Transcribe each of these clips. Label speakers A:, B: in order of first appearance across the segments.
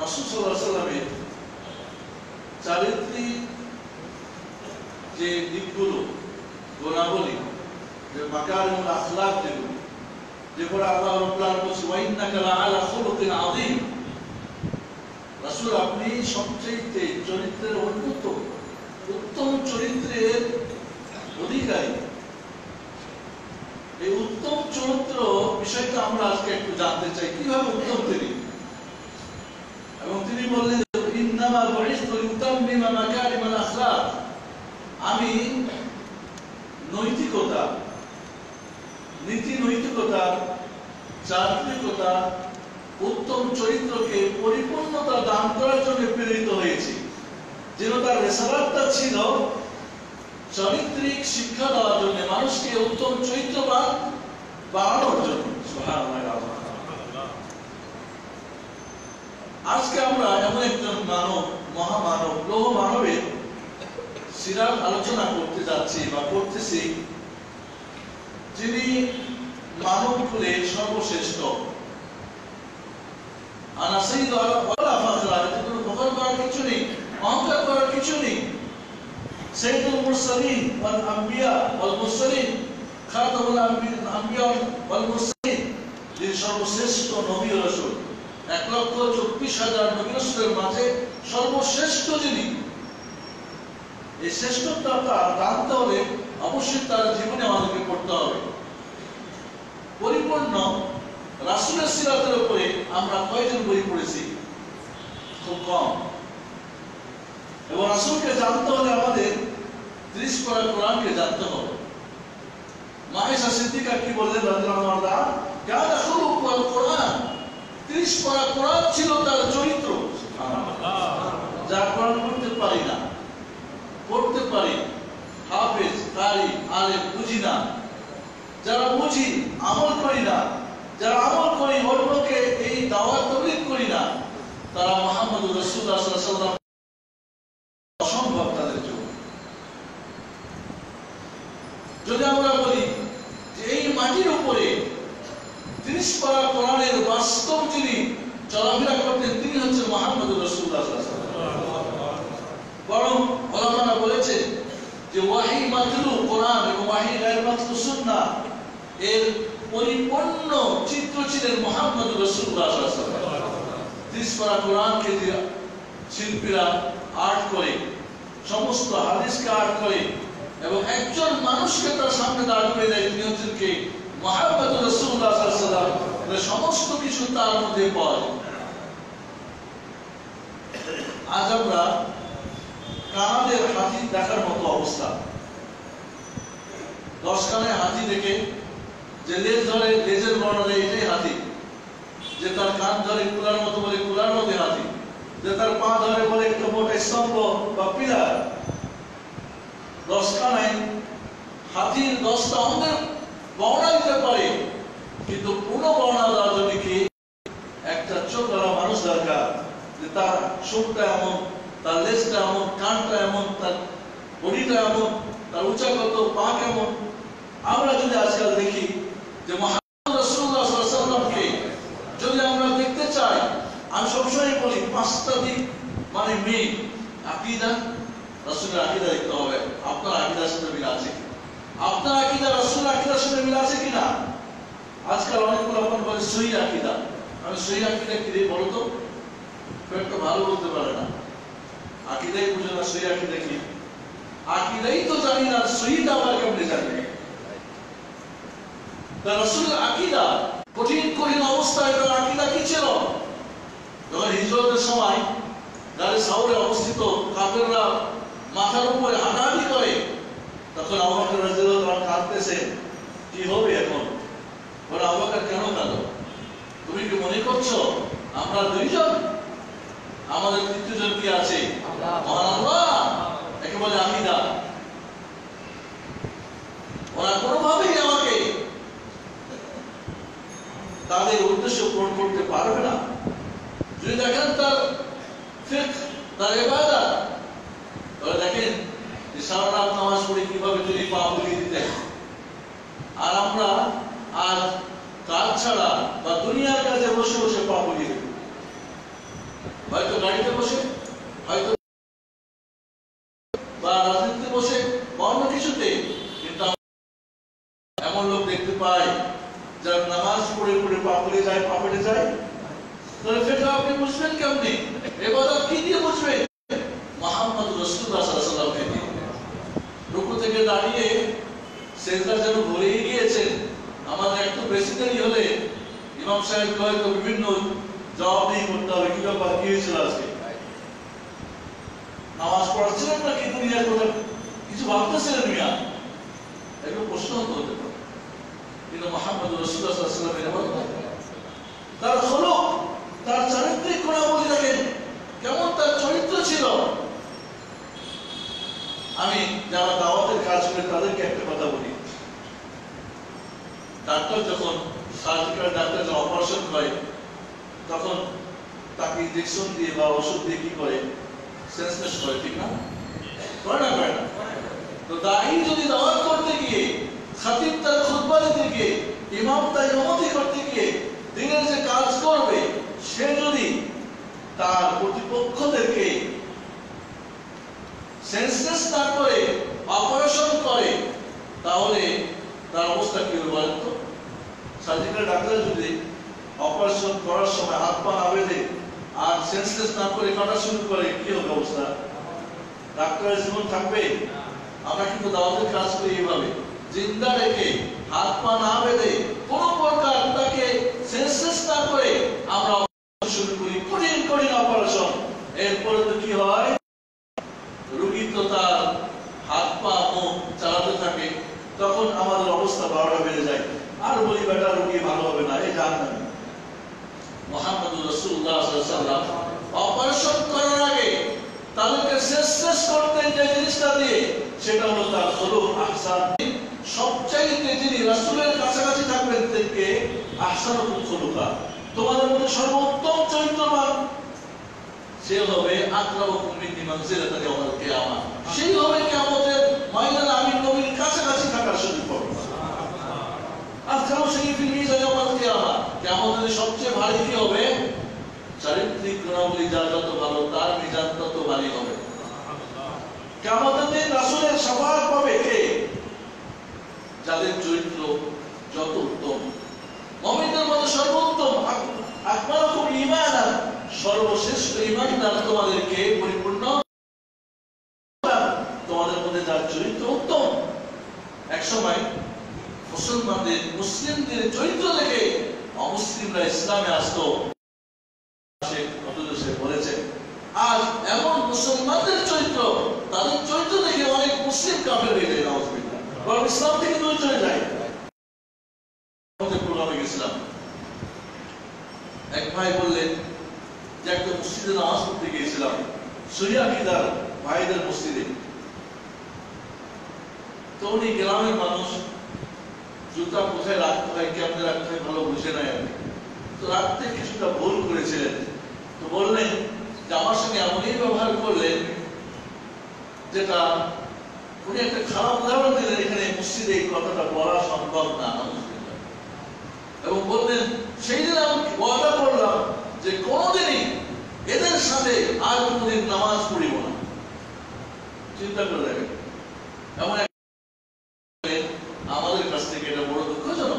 A: রাসূল সাল্লাল্লাহু আলাইহি ওয়াসাল্লামের চারিত্রিক যে দিকগুলো, গুণাবলী, যে মাকারিমুল আখলাক যেগুলো আল্লাহ রাব্বুল আলামিন বলেছেন ওয়া ইন্নাকা লাআলা খুলুকিন আযীম, রাসূল আপনি সবচেয়ে চরিত্রের উত্তম চরিত্রের অধিকারী। এই উত্তম চরিত্র বিষয়টা আমরা আজকে একটু জানতে চাই, কিভাবে উত্তম তিনি। এবং তিনি বললেন ইন্নামা বুইসতু লিউতাম্মিমা মাকারিমাল আখলাক, আমি নৈতিকতা, নীতি নৈতিকতা, চারিত্রিকতা, উত্তম চরিত্রকে পরিপূর্ণতা দান করার জন্য প্রেরিত হয়েছি। যেন তার রিসালাতটা ছিল চারিত্রিক শিক্ষা দেওয়ার জন্য, মানুষকে উত্তম চরিত্রবান বানানোর জন্য। সুবহানাল্লাহ। আজকে আমরা এমন একজন মানব, মহামানব, লৌহ মানবের সিরাত আলোচনা করতে যাচ্ছি বা করতেছি, যিনি মানব কুলের সর্বশ্রেষ্ঠ। আনা সাইয়্যিদু ওয়ালা ফাখরা, এতে কোনো ফখর করার কিছু নেই, অহংকার করার কিছু নেই। সাইয়্যিদুল মুরসালিন ওয়াল আম্বিয়া ওয়াল মুরসালিন, খাতামুল আম্বিয়া ওয়াল মুরসালিন, যিনি সর্বশ্রেষ্ঠ নবী ও রাসূল, 1,24,000 নবী রাসূলের মাঝে সর্বশ্রেষ্ঠ যিনি। এই শ্রেষ্ঠত্বটা জানতে হলে অবশ্যই তার জীবনে আমাদেরকে পড়তে হবে। পরিপূর্ণ রাসূলের সিরাতের উপরে আমরা কয়জন বই পড়েছি? খুব কম। এবং রাসূলকে জানতে হলে আমাদের 30 পারা কোরআনকে জানতে হবে। মা আয়েশা সিদ্দিকা কি বললেন রাদিয়াল্লাহু আনহা, কানা খুলুকুল কোরআন, 30 পারা কোরআন ছিল তার চরিত্র। যা কোরআন পড়তে পারি না, পড়তে পারি, হাফেজ, কারি, আলেম, বুঝি না, যারা বুঝি আমল করি না, যারা আমল করি অন্যকে এই দাওয়াত তাবলীগ করি না, তারা মুহাম্মদুর রাসূলুল্লাহ সাল্লাল্লাহু আলাইহি ওয়াসাল্লাম অসম্ভব তাদের জন্য। যদি আমরা বলি যে এই মাটির উপরে 30 পারা কোরআনের বাস্তব যিনি চলাফেরা করতেন তিনি হচ্ছেন মুহাম্মদুর রাসূলুল্লাহ সাল্লাল্লাহু আলাইহি ওয়াসাল্লাম। বরং উলামারা বলেছেন যে ওয়াহী মাতলু কোরআন এবং ওয়াহী গায়র মাতলু সুন্নাহ এর পরিপূর্ণ চিত্র ছিলেন মুহাম্মদুর রাসূলুল্লাহ সাল্লাল্লাহু আলাইহি ওয়াসাল্লাম। 30 পারা কোরআনকে দিয়ে শিল্পীরা আর্ট করে, সমস্ত হাদিসকে আর্ট করে এবং একজন মানুষকে তার সামনে দাঁড় করে দেয়, তিনি হচ্ছেন কে? মুহাম্মদুর রাসূলুল্লাহ সাল্লাল্লাহু আলাইহি ওয়াসাল্লাম। সমস্ত কিছু তার মধ্যে পাওয়া যায়। আজ আমরা কানাদের হাতি দেখার মতো অবস্থা। 10 কানের হাতি দেখে যে লেজ ধরে, লেজের বর্ণ দেয় এটাই হাতি, যে তার কান ধরে কুলার মতো বলে কুলার মতো হাতি, যে তার পা ধরে বলে একটা মোটা স্তম্ভ বা পিলার। 10 কানায় হাতির 10টা অঙ্গের বর্ণনা দিতে পারে, কিন্তু কোনো বর্ণনা দেওয়ার জন্য কি একটা চোখওয়ালা মানুষ দরকার, যে তার চোখটা এমন, তার লেজটা এমন, কানটা এমন, তার বডিটা এমন, তার উঁচা কত, পা কেমন। আমরা যদি আজকাল দেখি যে মুহাম্মদ রাসূলুল্লাহ সাল্লাল্লাহু আলাইহি ওয়াসাল্লামকে যদি আমরা দেখতে চাই, আমি সবসময় বলি 5টা দিক মানে মেইন। আকীদা, রাসূলের আকীদা দেখতে হবে, আপনার আকীদার সাথে মিল আছে কি, আপনার আকীদা রাসূলের আকীদার সাথে মিল আছে কিনা। আজকাল অনেকগুলো আপন বলে সহিহ আকীদা। আমি সহিহ আকীদা কি রে বলো তো, একটা ভালো বলতে পারে না, আকীদাই বুঝে না, সহিহ আকীদা কি? আকীদাই তো জানি না, সহিহটা আমরা কেমনে জানি? তার রাসূলের আকীদা কঠিন অবস্থায় তার আকীদা কি ছিল? যখন হিজরতের সময় গাড়ি সাউরে অবস্থিত কাফেররা মাথার উপরে হাঁটাহাঁটি করে, তখন আবু বকর রাদিয়াল্লাহু আনহু কাঁদতেছে, কি হবে এখন? বলে আবু বকর কেন কাঁদো? তুমি কি মনে করছো আমরা 2 জন, আমাদের 3 জন কি আছে? মহান আল্লাহ। একে বলে আকীদা। ওরা কোনোভাবেই আমাকে তাদের উদ্দেশ্য পূরণ করতে পারবে না। যদি দেখেন তার ফিকহ, তার ইবাদত, তাহলে দেখেন যে সারা রাত নামাজ পড়ে কিভাবে তিনি পা বুলিয়ে দিতেন। আর আমরা আজ কাজ ছাড়া বা দুনিয়ার কাজে বসে বসে পা বুলিয়ে দিই। হয়তো গাড়িতে বসে, হয়তো বা রাজনীতিতে বসে, বা অন্য কিছুতে। কিন্তু এমন লোক দেখতে পাই যার নামাজ পড়ে পড়ে পাপড়ে যায়, পাপড়ে যায়। তাহলে সেটা আপনি বুঝবেন কেমনি? ইবাদত কি দিয়ে বুঝবেন? মুহাম্মদ রাসূলুল্লাহ সাল্লাল্লাহু আলাইহি ওয়াসাল্লামকে দিয়ে। রুকু থেকে দাঁড়িয়ে সেজদা যেন ভুলেই গিয়েছেন। আমাদের একটু বেশি দেরি হলে ইমাম সাহেব হয়তো বিভিন্ন জবাবদিহি করতে হবে, কি ব্যাপার, কি হয়েছিল আজকে, নামাজ পড়াচ্ছিলেন নাকি দুনিয়ার কথা কিছু ভাবতেছিলেন মিয়া, এগুলো প্রশ্ন হতে পারে। কিন্তু মুহাম্মদ রাসূলুল্লাহ সাল্লাল্লাহু আলাইহি ওয়াসাল্লাম তার খলক, তার চারিত্রিক গুণাবলী দেখেন কেমন তার চরিত্র ছিল। আমি যারা দাওয়াতের কাজ করে তাদেরকে একটা কথা বলি, ডাক্তার যখন সার্জিক্যাল ডাক্তার যখন অপারেশন করে তখন তাকে ইনজেকশন দিয়ে বা ওষুধ দিয়ে কি করে, সেন্সলেস করে, ঠিক না? করে না, করে না? তো দায়ী যদি দাওয়াত করতে গিয়ে, খাতিব তার খুতবা দিতে গিয়ে, ইমাম তার ইমামতি করতে গিয়ে দিনের যে কাজ করবে, সে যদি তার প্রতিপক্ষদেরকে সেন্সলেস না করে অপারেশন করে, তাহলে তার অবস্থা কি হবে বলেন তো? সার্জিক্যাল ডাক্তার যদি অপারেশন করার সময় হাত পা না বেঁধে আর সেন্সলেস না করে কাটা শুরু করে, কি হবে অবস্থা? ডাক্তারের জীবন থাকবে? আমরা কিন্তু দাওয়াতের কাজ করি এইভাবে, জিন্দা রেখে হাত পা না বেঁধে কোন প্রকার তাকে সেন্সলেস না করে আমরা শুরু করি কঠিন কঠিন অপারেশন। এরপরে তো কি হয়, রোগী তো তার হাত পা মুখ চালাতে থাকে, তখন আমাদের অবস্থা 12টা বেড়ে যায়। আর বলি বেটা রোগী ভালো হবে না, এই জাহান্নামী। মুহাম্মদ রাসূলুল্লাহ সাল্লাল্লাহু আলাইহি ওয়াসাল্লাম অপারেশন করার আগে তাদেরকে শেষ করতেন যে জিনিসটা দিয়ে, সেটা হলো তার খুলুক আহসান। সবচাইতে যিনি রাসূলের কাছাকাছি থাকবেন থেকে আহসানুল খুলুকা, তোমাদের মধ্যে সর্বোত্তম চরিত্রবান সে হবে আকরামুকুম মিন্নি মানজিলাতান ইয়াউমাল কিয়ামাহ, সেই হবে কিয়ামতের ময়দানে আমি নবীর কাছাকাছি থাকার সুযোগ পাবো। আজকাল সেই ফিল্মিজা ইয়াউমাল কিয়ামাহ, কিয়ামতের সবচেয়ে ভারী কি হবে? চারিত্রিক গুণাবলী যার যত ভালো তার মিজান তত ভারী হবে। কিয়ামতের দিন রাসূলের শাফাআত পাবে কে? যাদের চরিত্র যত উত্তম। মুমিনদের মধ্যে সর্বোত্তম আকমালুকুম ঈমানান, সর্বশ্রেষ্ঠ ঈমানদার তোমাদেরকে পরিপূর্ণ, তোমাদের মধ্যে যার চরিত্র উত্তম। এক সময় মুসলমানদের, মুসলিমদের চরিত্র দেখে অমুসলিমরা ইসলামে আসতো, সে বলেছে আজ এমন মুসলমানদের চরিত্র, তাদের চরিত্র দেখে অনেক মুসলিম কাফের হয়ে যায়, নাউযুবিল্লাহ, বরং ইসলাম থেকে দূরে চলে যায়। প্রোগ্রামে গেছিলাম, এক ভাই বললেন যে একটা মসজিদে নামাজ পড়তে গিয়েছিলাম, সুরিয়াকিদার ভাইদের মসজিদে। তো উনি গ্রামের মানুষ, জুতা কোথায় রাখতে হয়, কেমনে রাখতে হয় ভালো বুঝে নাই আমি। তো রাখতে কিছুটা ভুল করেছিলেন। তো বললেন যে আমার সঙ্গে এমনই ব্যবহার করলেন যেটা, উনি একটা খারাপ উদাহরণ দিলেন, এখানে মসজিদে এই কথাটা বলা সম্ভব না, এবং বললেন সেই দিন আমি ওয়াদা করলাম যে কোনোদিনই এদের সাথে আর কোনোদিন নামাজ পড়িব না। চিন্তা করে দেখেন, এমন আমাদের কাছ থেকে এটা বড় দুঃখজনক।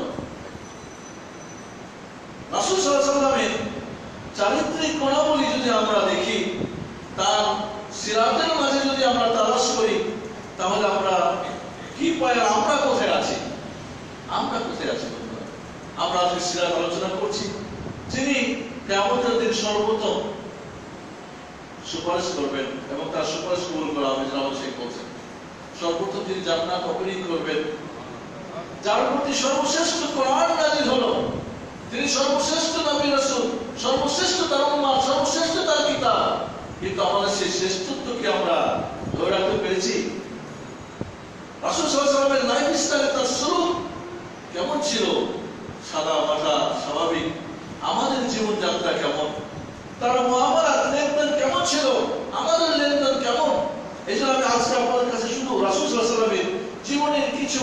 A: রাসূল সাল্লাল্লাহু আলাইহি ওয়াসাল্লামের চারিত্রিক গুণাবলী যদি আমরা দেখি, তার সিরাতের মাঝে যদি আমরা তালাশ করি, তাহলে আমরা কি পাই? আমরা কোথায় আছি? আমরা কোথায় আছি? আমরা আজকে সিরাত আলোচনা করছি, যিনি কিয়ামতের দিন সর্বপ্রথম সুপারিশ করবেন এবং তার সুপারিশ কবুল করা হবে, যেটা আমাদের শেখ বলছেন। সর্বপ্রথম তিনি জান্নাত ওপেনিং করবেন, যার প্রতি সর্বশ্রেষ্ঠ কোরআন নাযিল হলো, তিনি সর্বশ্রেষ্ঠ নবী রাসূল, সর্বশ্রেষ্ঠ তার উম্মাহ, সর্বশ্রেষ্ঠ তার কিতাব। কিন্তু আমাদের সেই শ্রেষ্ঠত্ব কি আমরা ধরে রাখতে পেরেছি? রাসূল সাল্লাল্লাহু আলাইহি ওয়াসাল্লামের লাইফ স্টাইলে তার শুরু কেমন ছিল? সাদা মাটা স্বাভাবিক। আমাদের জীবনযাত্রা কেমন? তার মুআমালাত লেনদেন কেমন ছিল? আমাদের লেনদেন কেমন? এই জন্য আমি আজকে আপনাদের কাছে শুধু রাসূল সাল্লাল্লাহু আলাইহি ওয়াসাল্লামের জীবনের কিছু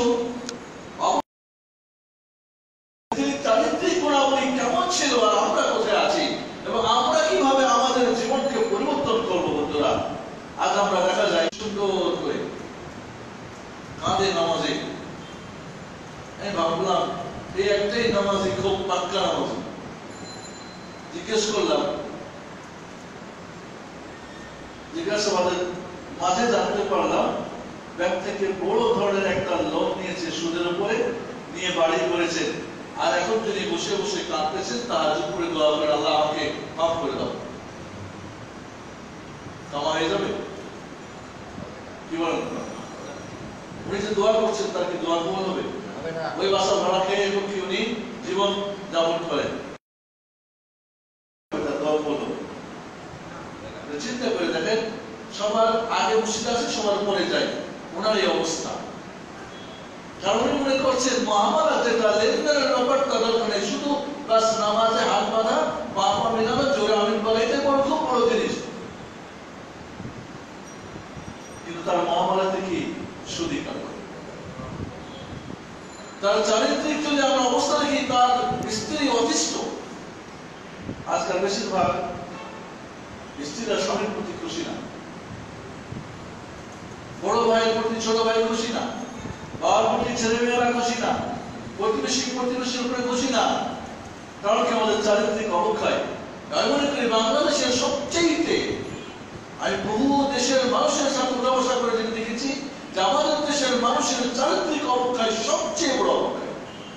A: চারিত্রিক গুণাবলী কেমন ছিল আর আমরা কোথায় আছি, এবং আমরা কিভাবে আমাদের নামাজি, খুব পাক্কা নামাজি। জিজ্ঞেস করলাম, জিজ্ঞাসাবাদের মাঝে জানতে পারলাম ব্যাংক থেকে বড় ধরনের একটা লোন নিয়েছে, সুদের উপরে নিয়ে বাড়ি করেছেন, আর এখন তিনি বসে বসে কাঁদতেছেন, তাহাজ্জুদ করে দোয়া করে, আল্লাহ আমাকে মাফ করে দাও। কামা হয়ে যাবে? কি বলেন? উনি যে দোয়া করছেন তার কি দোয়া কবুল হবে? ওই বাসা ভাড়া খেয়ে এবং কি উনি জীবন যাপন করেন, দোয়া কবুল হবে? চিন্তা করে দেখেন, সবার আগে মসজিদ আছে, সবার পরে যায়, ওনার এই অবস্থা। কারণ উনি মনে করছেন মুআমালা যেটা লেনদেনের ব্যাপারটা দরকার নেই, শুধু বাস নামাজে হাত বাঁধা, পা পা মেলানো, জোরে আমিন বলা, এটাই বড়, খুব বড় জিনিস। কিন্তু তার মুআমালাতে কি সুদী কারবার, তার চারিত্রিক যদি আমরা অবস্থা দেখি, তার স্ত্রী অতিষ্ঠ। আজকাল বেশিরভাগ স্ত্রীরা স্বামীর প্রতি খুশি না, বড় ভাইয়ের প্রতি ছোট ভাই খুশি না, বাবার প্রতি ছেলে মেয়েরা খুশি না, প্রতিবেশীর উপরে খুশি না। কারণ কি? আমাদের চারিত্রিক অবক্ষয়। আমি মনে করি বাংলাদেশের সবচেয়ে, আমি বহু দেশের মানুষের সাথে উঠাবসা করে যেটা দেখেছি যে আমাদের দেশের মানুষের চারিত্রিক অবক্ষয় সবচেয়ে বড় অবক্ষয়।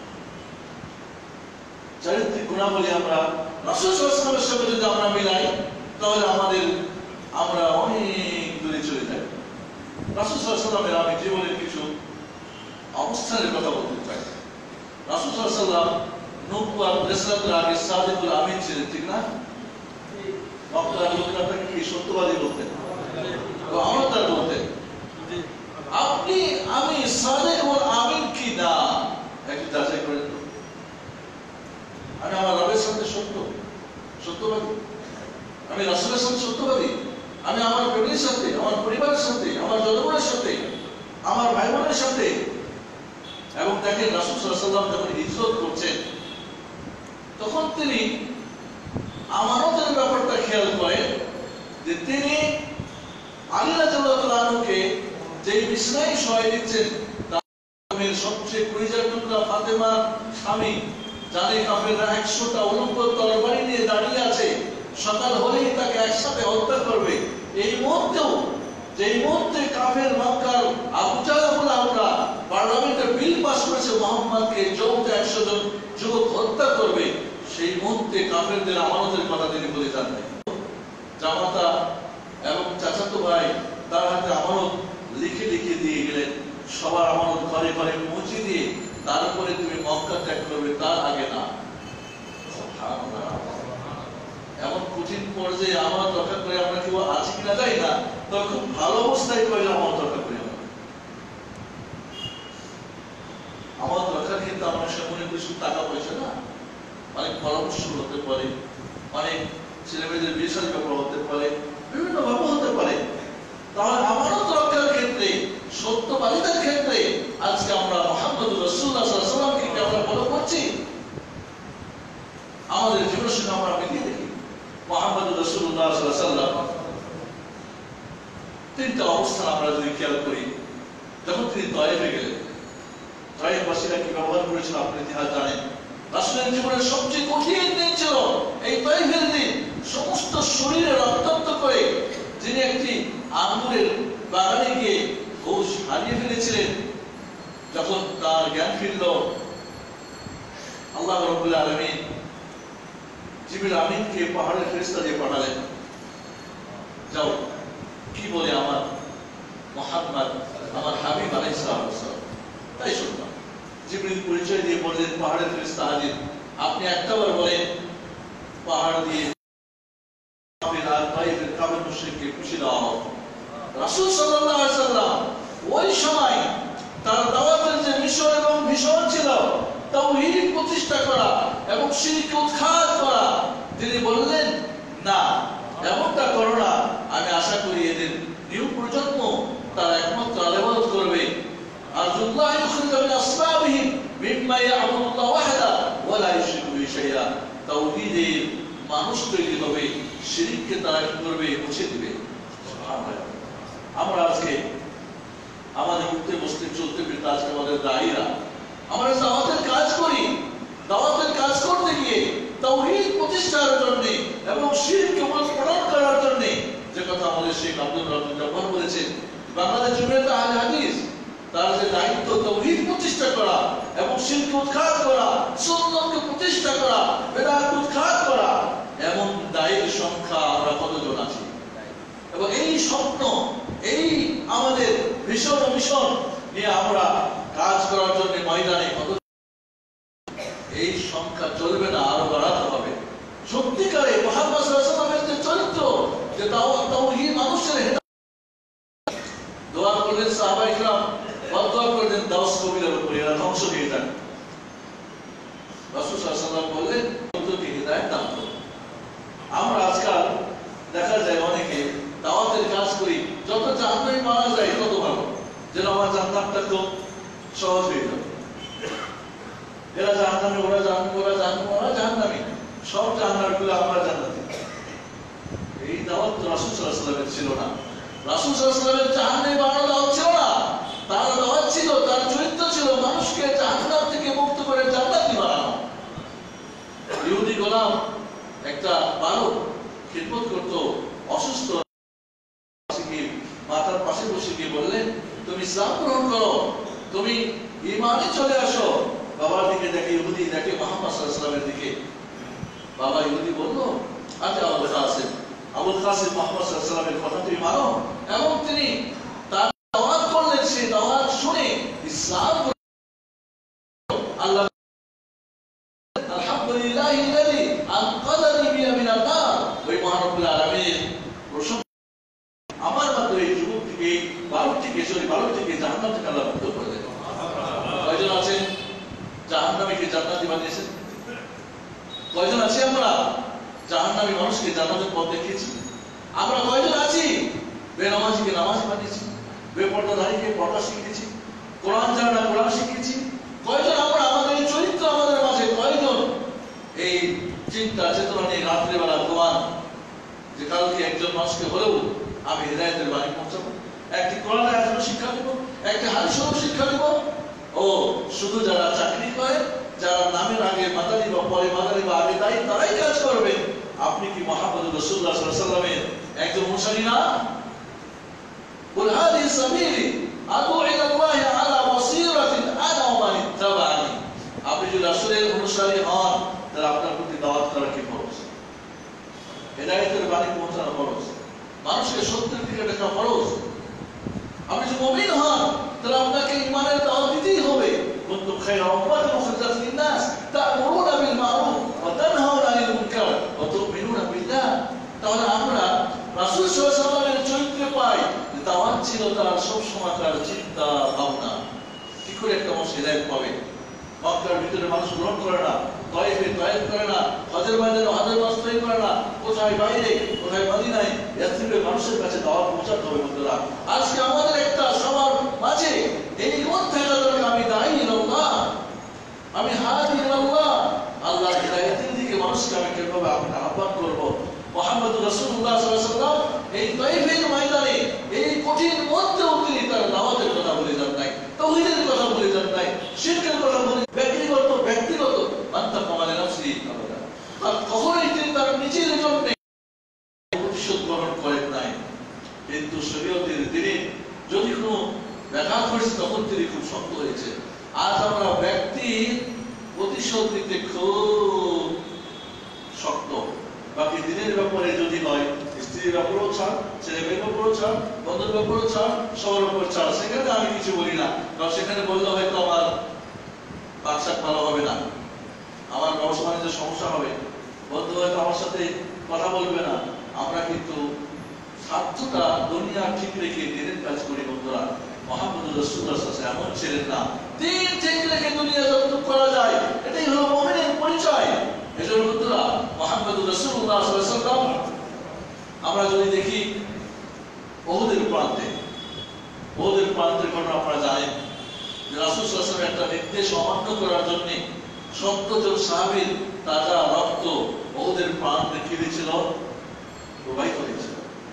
A: চারিত্রিক গুণাবলী আমরা রাসূল সাল্লাল্লাহু আলাইহি ওয়াসাল্লামের সঙ্গে যদি আমরা মিলাই, তাহলে আমরা অনেক দূরে চলে যাই। রাসূল সাল্লাল্লাহু আলাইহি ওয়াসাল্লামের আমি জীবনের কিছু অবস্থানের কথা বলতে চাই। রাসূল সাল্লাল্লাহু আলাইহি ওয়াসাল্লাম নবুয়ত রিসালাতের আগে সাদিকুল আমিন ছিলেন, ঠিক না? মক্কার লোকেরা তাকে কি সত্যবাদী বলতেন, আমানতদার বলতেন। আপনি আমি সাদিকুল আমিন কি না একটু যাচাই করেন তো। আমি আমার রবের সাথে সত্যবাদী, আমি রাসূলের সাথে সত্যবাদী, আমি আমার ফ্যামিলির সাথে, আমার পরিবারের সাথে, আমার জনগণের সাথে, আমার ভাই বোনের সাথে। এবং দেখেন রাসূল সাল্লাল্লাহু আলাইহি ওয়াসাল্লাম যখন হিজরত করছেন, তখন তিনি আমানতের ব্যাপারটা খেয়াল করেন যে তিনি আলী রাদিয়াল্লাহু আনহুকে যেই বিছানায় শোয়াই দিচ্ছেন, তার সবচেয়ে কলিজার টুকরা ফাতেমার স্বামী, জানে কাফেররা 100টা উলঙ্গ তরবারি নিয়ে দাঁড়িয়ে আছে, সকাল হলেই তাকে একসাথে হত্যা করবে। এই মুহূর্তেও, যেই মুহূর্তে কাফের মক্কার আবু জাহল বলে আমরা পার্লামেন্টে বিল পাস করেছে মুহাম্মদকে যৌথ 100 জন যুবক হত্যা করবে, সেই মুহূর্তে কাফেরদের আমানতের কথা তিনি বলে যান নাই। জামাতা এবং চাচাতো ভাই তার হাতে আমানত লিখে লিখে দিয়ে গেলেন, সবার আমানত ঘরে ঘরে পৌঁছে দিয়ে তারপরে তুমি মক্কা ত্যাগ করবে, তার আগে না। এমন কঠিন পর্যায়ে আমানত রক্ষা করে আমরা কেউ আছি কিনা যাই না, তবে খুব ভালো অবস্থায় করে আমানত রক্ষা করি। আমানত রক্ষার ক্ষেত্রে আমরা মনে করি শুধু টাকা পয়সা না, অনেক পরামর্শ হতে পারে, অনেক ছেলেমেয়েদের বিয়ে শাদীর ব্যাপার হতে পারে, বিভিন্ন ভাবে হতে পারে। তাহলে আমানত রক্ষার ক্ষেত্রে, সত্যবাদিতার ক্ষেত্রে আজকে আমরা মুহাম্মদুর রাসূলুল্লাহ সাল্লাল্লাহু আলাইহি ওয়াসাল্লামকে কি আমরা ফলো করছি? আমাদের জীবনের সঙ্গে আমরা মিলিয়ে দেখি। মুহাম্মদুর রাসূলুল্লাহ সাল্লাল্লাহু আলাইহি ওয়াসাল্লাম তিনটা অবস্থান আমরা যদি খেয়াল করি, যখন তিনি তায়েফে গেলেন, তায়েফবাসীরা কি ব্যবহার করেছিল আপনি ইতিহাস জানেন। রাসূলের জীবনের সবচেয়ে কঠিন দিন ছিল এই তায়েফের দিন। সমস্ত শরীরে রক্তাক্ত করে যিনি একটি আঙ্গুরের বাগানে গিয়ে হুঁশ হারিয়ে ফেলেছিলেন, যখন তার জ্ঞান ফিরল, আল্লাহ রাব্বুল আলামিন জিবরিল আমিনকে পাহাড়ের ফেরেশতা দিয়ে পাঠালেন, যাও কি বলে আমার মুহাম্মদ, আমার হাবিব আলাইহিস সালাম। তাই শুনলাম। জিবরিল পরিচয় দিয়ে বললেন, পাহাড়ের ফেরেশতা হাজির, আপনি একটাবার বলেন পাহাড় দিয়ে কাফের আর তায়েফের কাফের মুশরিককে খুশি দেওয়া হোক। রাসূল সাল্লাল্লাহু আলাইহি ওয়াসাল্লাম ওই সময় তার দাওয়াতের যে মিশন এবং ভিশন ছিল তাওহীদ প্রতিষ্ঠা করা এবং শিরক উৎখাত করা, তিনি বললেন না, এমনটা করো না। আমি আশা করি এদের নিউ প্রজন্ম তারা একমাত্র ইবাদত করবে। আল্লাহ ইখরিজু মিন আসলাবিহিম মিম্মা ইয়াবুদুল্লাহ ওয়াহদা ওয়া লা ইউশরিকু বিহি শাইআ। তাওহীদের মানুষ তৈরি হবে, শিরককে তারা কি করবে? মুছে দিবে। সুবহানাল্লাহ। আমরা আজকে আমাদের উঠতে বসতে চলতে ফিরতে আজকে আমাদের দায়ীরা আমরা দাওয়াতের কাজ করি, দাওয়াতের কাজ করতে গিয়ে তাওহীদ প্রতিষ্ঠার জন্য এবং শিরককে উৎপাদন করার জন্য, যে কথা আমাদের শেখ আব্দুল রহমান জব্বার বলেছেন, বাংলাদেশ জমিয়তে আহলে হাদিস তার যে দায়িত্ব তাওহীদ প্রতিষ্ঠা করা এবং শিরক উৎখাত করা, সুন্নতকে প্রতিষ্ঠা করা, বিদআত উৎখাত করা, এমন দায়ীর সংখ্যা আমরা কতজন আছি? এবং এই স্বপ্ন, এই আমাদের ভীষণ মিশন নিয়ে আমরা কাজ করার জন্য ময়দানে কত, এই সংখ্যা চলবে না, আরো বাড়াতে হবে। সত্যিকারে মুহাম্মদ সাল্লাল্লাহু আলাইহি ওয়াসাল্লামের যে চরিত্র, যে তাওহীদ মানুষের দোয়া করলেন সাহাবায়ে কেরাম, বদদোয়া করলেন দাউস কবিরের উপর, এরা ধ্বংস হয়ে যান। রাসূল সাল্লাল্লাহু আলাইহি ওয়াসাল্লাম বললেন তোকে হিদায়াত দান করো। আমরা আজকাল দেখা যায় অনেকে দাওয়াতের কাজ করি, যত জাহান্নামী মারা যায় তত ভালো, যেন আমার জান্নাতটা খুব সহজ হয়ে যাবে। এরা জাহান্নামী, ওরা জাহান্নামী, ওরা জাহান্নামী, ওরা জাহান্নামী, সব জাহান্নামীগুলো আমরা জান্নাতি। এই দাওয়াত তো রাসূল সাল্লাল্লাহু আলাইহি ওয়াসাল্লামের ছিল না। রাসূল সাল্লাল্লাহু আলাইহি ওয়াসাল্লামের জাহান্নামী বানানো দাওয়াত ছিল না। তার দাওয়াত ছিল, তার চরিত্র ছিল মানুষকে জাহান্নাম থেকে মুক্ত করে জান্নাতি বানানো। ইহুদি গোলাম একটা বালক খিদমত করত, অসুস্থ, মাতার পাশে বসে গিয়ে বললেন তুমি ইসলাম গ্রহণ করো, তুমি ঈমানে চলে আসো। বাবার দিকে দেখে, ইহুদি দেখে মুহাম্মদ সাল্লাল্লাহু আলাইহি ওয়াসাল্লামের দিকে। বাবা ইহুদি বলল আচ্ছা আবুল কাসিম, আবুল কাসিম মুহাম্মদ সাল্লাল্লাহু আলাইহি ওয়াসাল্লামের কথা তুমি মানো। এবং তিনি তার দাওয়াত করলেন, সেই দাওয়াত শুনে ইসলাম আল্লাহ আলহামদুলিল্লাহিল্লাযী আনকাযানি মিনান নার, ওই মহান রব্বুল আলামিন প্রশংসা আমার মাধ্যমে এই যুবক থেকে, বালক থেকে জাহান্নাম থেকে আল্লাহ মুক্ত করে দেন। কয়জন আছেন জাহান্নামীকে জান্নাতি বানিয়েছেন? কয়জন আছি আমরা জাহান্নামী মানুষকে জান্নাতের পথ দেখিয়েছি? আমরা কয়জন আছি বেনামাজিকে নামাজ বানিয়েছি, বেপর্দাধারীকে পর্দা শিখিয়েছি, কোরআন জানে না কোরআন শিখিয়েছি? কয়জন আমরা আমাদের এই চরিত্র, আমাদের মাঝে কয়জন এই চিন্তা চেতনা নিয়ে রাত্রিবেলা ঘুমান যে কালকে একজন মানুষকে হলেও আমি হিদায়াতের বাণী পৌঁছাবো, একটি কোরআন আয়াত শিক্ষা দেব, একটি হাদিস শিক্ষা দেব? ও শুধু যারা চাকরি করে, যারা নামের আগে মাদানী বা পরে মাদানী বা আগে দায়ী, তারাই কাজ করবেন। আপনি কি মুহাম্মদ রাসূলুল্লাহ সাল্লাল্লাহু আলাইহি ওয়াসাল্লামের একজন অনুসারী না? কুল হাদিহি সাবিলি আদউ ইলা আল্লাহি আলা বাসীরাতিন আনা ওয়া মান ইত্তাবা'আনি। আপনি যদি রাসূলের অনুসারী হন, তাহলে আপনার প্রতি দাওয়াত করা কি ফরজ, হিদায়াতের বাণী পৌঁছানো ফরজ, মানুষকে সত্যের দিকে ডাকা ফরজ। আপনি যদি মুমিন হন, তাহলে আপনাকে ঈমানের দাওয়াত দিতেই হবে। কুনতুম খায়রা উম্মাতিন উখরিজাত লিন-নাস তা'মুরুনা বিল মা'রুফ ওয়া তানহাউনা আনিল মুনকার ওয়া তু'মিনুনা বিল্লাহ। তাহলে আমরা রাসূল সাল্লাল্লাহু আলাইহি ওয়াসাল্লামের চরিত্রে পাই যে দাওয়াত ছিল তার সব সময়কার চিন্তা ভাবনা। কি করে একটা মানুষ হিদায়াত পাবে? মক্কার ভিতরে মানুষ গ্রহণ করে না, তায়েফে তায়েফ করে না, হজের ময়দানে হজের বাস্তবায়ন করে না, কোথায় বাইরে, কোথায় মদিনায়, ইয়াসরিবের মানুষের কাছে দাওয়াত পৌঁছাতে হবে। বন্ধুরা, আজকে আমাদের একটা সবার মাঝে এই গুণ থাকা দরকার, আমি দাঈ ইলাল্লাহ, আমি হাদি ইলাল্লাহ, আল্লাহর হিদায়াতের দিকে মানুষকে আমি কিভাবে আহ্বান করব। মুহাম্মদ রাসূলুল্লাহ সাল্লাল্লাহু আলাইহি ওয়াসাল্লাম এই তায়েফের ময়দানে এই কঠিন মধ্যেও তিনি তার দাওয়াতের কথা বলে যান নাই, তাওহীদের কথা বলে যান নাই, শিরকের কথা বলে ব্যক্তিগত আত্মকমালে নফসি আলাদা। আর কখনোই তিনি তার নিজের জন্য প্রতিশোধ গ্রহণ করেন নাই। কিন্তু শরীয়তের দিনে যদি কোনো ব্যাঘাত ঘটছে, তখন তিনি খুব শক্ত হয়েছে। আজ আমরা ব্যক্তির প্রতিশোধ নিতে খুব শক্ত, বাকি দিনের ব্যাপারে যদি হয়, স্ত্রীর ব্যাপারেও ছাড়, ছেলে মেয়ের ব্যাপারেও ছাড়, বন্ধুর ব্যাপারেও ছাড়, সবার ব্যাপার ছাড়, সেখানে আমি কিছু বলি না। কারণ সেখানে বললে হয়তো আমার বাকশাক ভালো হবে না, আমার ব্যবসা বাণিজ্য সমস্যা হবে, বন্ধু হয়তো আমার সাথে কথা বলবে না। আমরা কিন্তু স্বার্থটা দুনিয়া ঠিক রেখে দিনের কাজ করি। বন্ধুরা, মুহাম্মদ রাসূলুল্লাহ সাল্লাল্লাহু আলাইহি ওয়াসাল্লাম এমন ছিলেন না, দিন ঠিক রেখে দুনিয়া যতটুকু করা যায়, এটাই হলো মুমিনের পরিচয়। এজন্য বন্ধুরা, মুহাম্মদ রাসূলুল্লাহ সাল্লাল্লাহু আলাইহি ওয়াসাল্লাম আমরা যদি দেখি উহুদের প্রান্তের ঘটনা আপনারা জানেন যে রাসূল সাল্লাল্লাহু আলাইহি ওয়াসাল্লাম একটা নির্দেশ অমান্য করার জন্য 70 জন সাহাবীর তাজা রক্ত উহুদের প্রান্তে ফিরেছিল, প্রবাহিত হয়েছিল।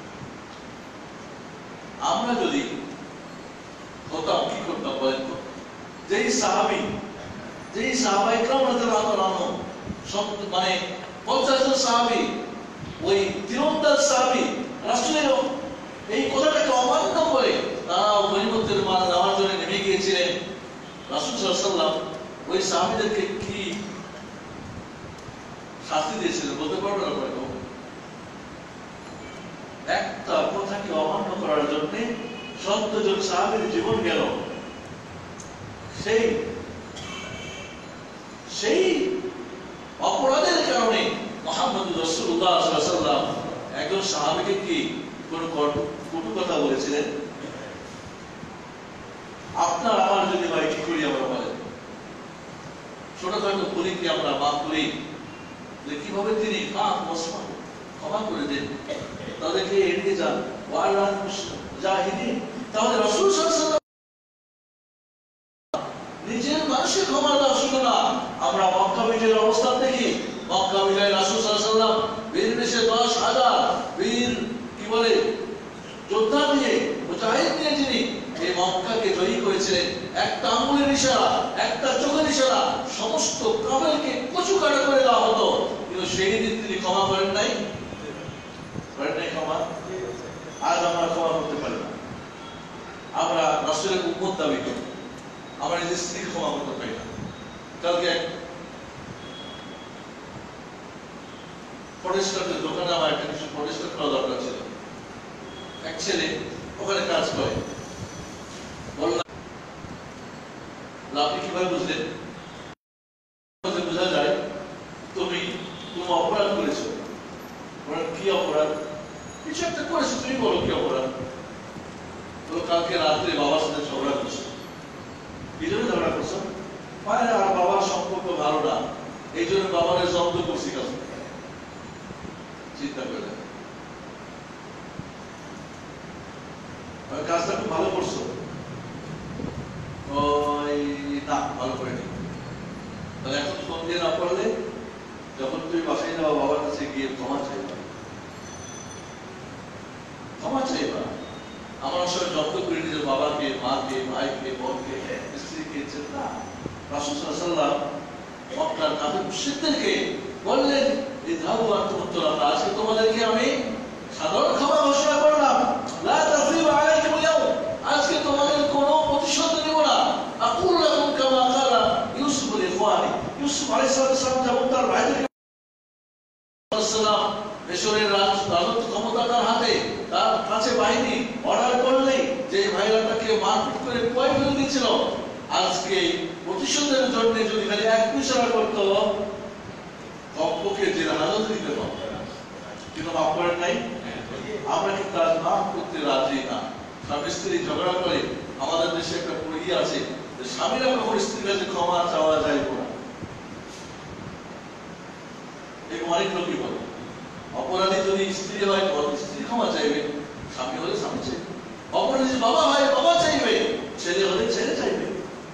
A: আমরা যদি হতাম কি করতাম বলেন তো? যেই সাহাবী যে সাহাবায়ে কেরাম রাদিয়াল্লাহু আনহু মানে 50 জন সাহাবী, ওই তীরন্দাজ সাহাবী রাসূলের এই কথাটাকে অমান্য করে তারা গনিমতের মাল নেওয়ার জন্য নেমে গিয়েছিলেন। রাসূল সাল্লাল্লাহু আলাইহি ওয়াসাল্লাম ওই সাহাবীদেরকে কি শাস্তি দিয়েছিলেন বলতে পারবেন আপনারা? একটা কথাকে অমান্য করার জন্য 70 জন সাহাবীর জীবন গেল। সেই অপরাধের কারণে মুহাম্মদ রাসূলুল্লাহ সাল্লাল্লাহু আলাইহি ওয়াসাল্লাম একজন সাহাবীকে কি কোনো কটু কথা বলেছিলেন? আপনার আমার যদি ভাই কি করি আমরা বলেন, ছোটখাটো ভুলকে আমরা মাফ করি, যে কিভাবে তিনি ক্ষমা করে দেন, তাদেরকে এড়িয়ে যান, তাহলে রাসূল সাল্লাল্লাহু আলাইহি ওয়াসাল্লাম নিজের মানুষকে ক্ষমা দেওয়া শুধু না, আমরা মক্কা বিজয়ের অবস্থান দেখি। মক্কা বিজয়ে রাসূল সাল্লাল্লাহু আলাইহি ওয়াসাল্লাম বীর বেশে 10,000 বীর কি বলে যোদ্ধা নিয়ে, মুজাহিদ নিয়ে যিনি এই মক্কাকে জয়ী করেছিলেন, একটা আঙ্গুলের ইশারা, একটা চোখের ইশারা সমস্ত কাফেরকে কচু কাটা করে দেওয়া হতো, কিন্তু সেই দিন তিনি ক্ষমা করেন নাই। ক্ষমা আজ আমরা ক্ষমা করতে পারি না। আমরা রাসূলের উম্মত দাবি করি, আমরা নিজের স্ত্রী ক্ষমা করতে পারি না। কালকে এক পরিষ্কারের দোকানে আমার একটা কিছু পরিষ্কার করা দরকার ছিল। এক ছেলে ওখানে কাজ করে, বললাম আপনি কিভাবে বুঝলেন? বোঝা যায় তুমি কোনো অপরাধ করেছো। কি অপরাধ? কিছু একটা করেছো, তুমি বলো কি অপরাধ? কালকে রাত্রে বাবার সাথে ঝগড়া করছো। কি জন্য ঝগড়া করছো? মানে আর বাবার সম্পর্ক ভালো না, এই জন্য বাবার জব্দ করছি কাছে। চিন্তা করে কাজটা খুব ভালো করছো? না, ভালো করেনি। তাহলে এখন ফোন দিয়ে না পড়লে, যখন তুমি বাসায় যাও বাবার কাছে গিয়ে ক্ষমা চাইবা, ক্ষমা চাইবা। আমার সঙ্গে জব্দ করে নিজের বাবাকে, মাকে, ভাইকে, বোনকে, স্ত্রীকে না। রাসূল সাল্লাল্লাহু আলাইহি ওয়াসাল্লাম মক্কার কাফের মুশরিকদেরকে বললেন, ইযহাবু আনতুম তুরাকা, আজকে তোমাদেরকে আমি সাধারণ ক্ষমা ঘোষণা করলাম। লা তাসরিবা আলাইকুম ইয়াউম, আজকে তোমাদের কোনো প্রতিশোধ নেব না। আকুল লাকুম কামা ক্বালা ইউসুফ লিইখওয়ানি, ইউসুফ আলাইহিস সালাম যেমন তার ভাইদেরকে মিশরের রাজত্ব ক্ষমতা তার হাতে, তার কাছে বাহিনী, অর্ডার করলেই যে ভাইরা তাকে মারপিট করে কুয়ায় ফেলে দিয়েছিল, আজকে প্রতিশোধের জন্য যদি খালি এক ইশারা করতো, কমপক্ষে জেল হাজতে দিতে পারত। কিন্তু মাফ করেন নাই। আমরা কিন্তু আজ মাফ করতে রাজি না। স্বামী স্ত্রী ঝগড়া করে, আমাদের দেশে একটা পড়ি আছে যে স্বামীরা কখনো স্ত্রীর কাছে ক্ষমা চাওয়া যায় না। এরকম অনেক লোকই বলে, অপরাধী যদি স্ত্রী হয় স্ত্রী ক্ষমা চাইবে, স্বামী হলে স্বামী চাইবে। অপরাধী বাবা হয় বাবা চাইবে, ছেলে হলে ছেলে চাইবে।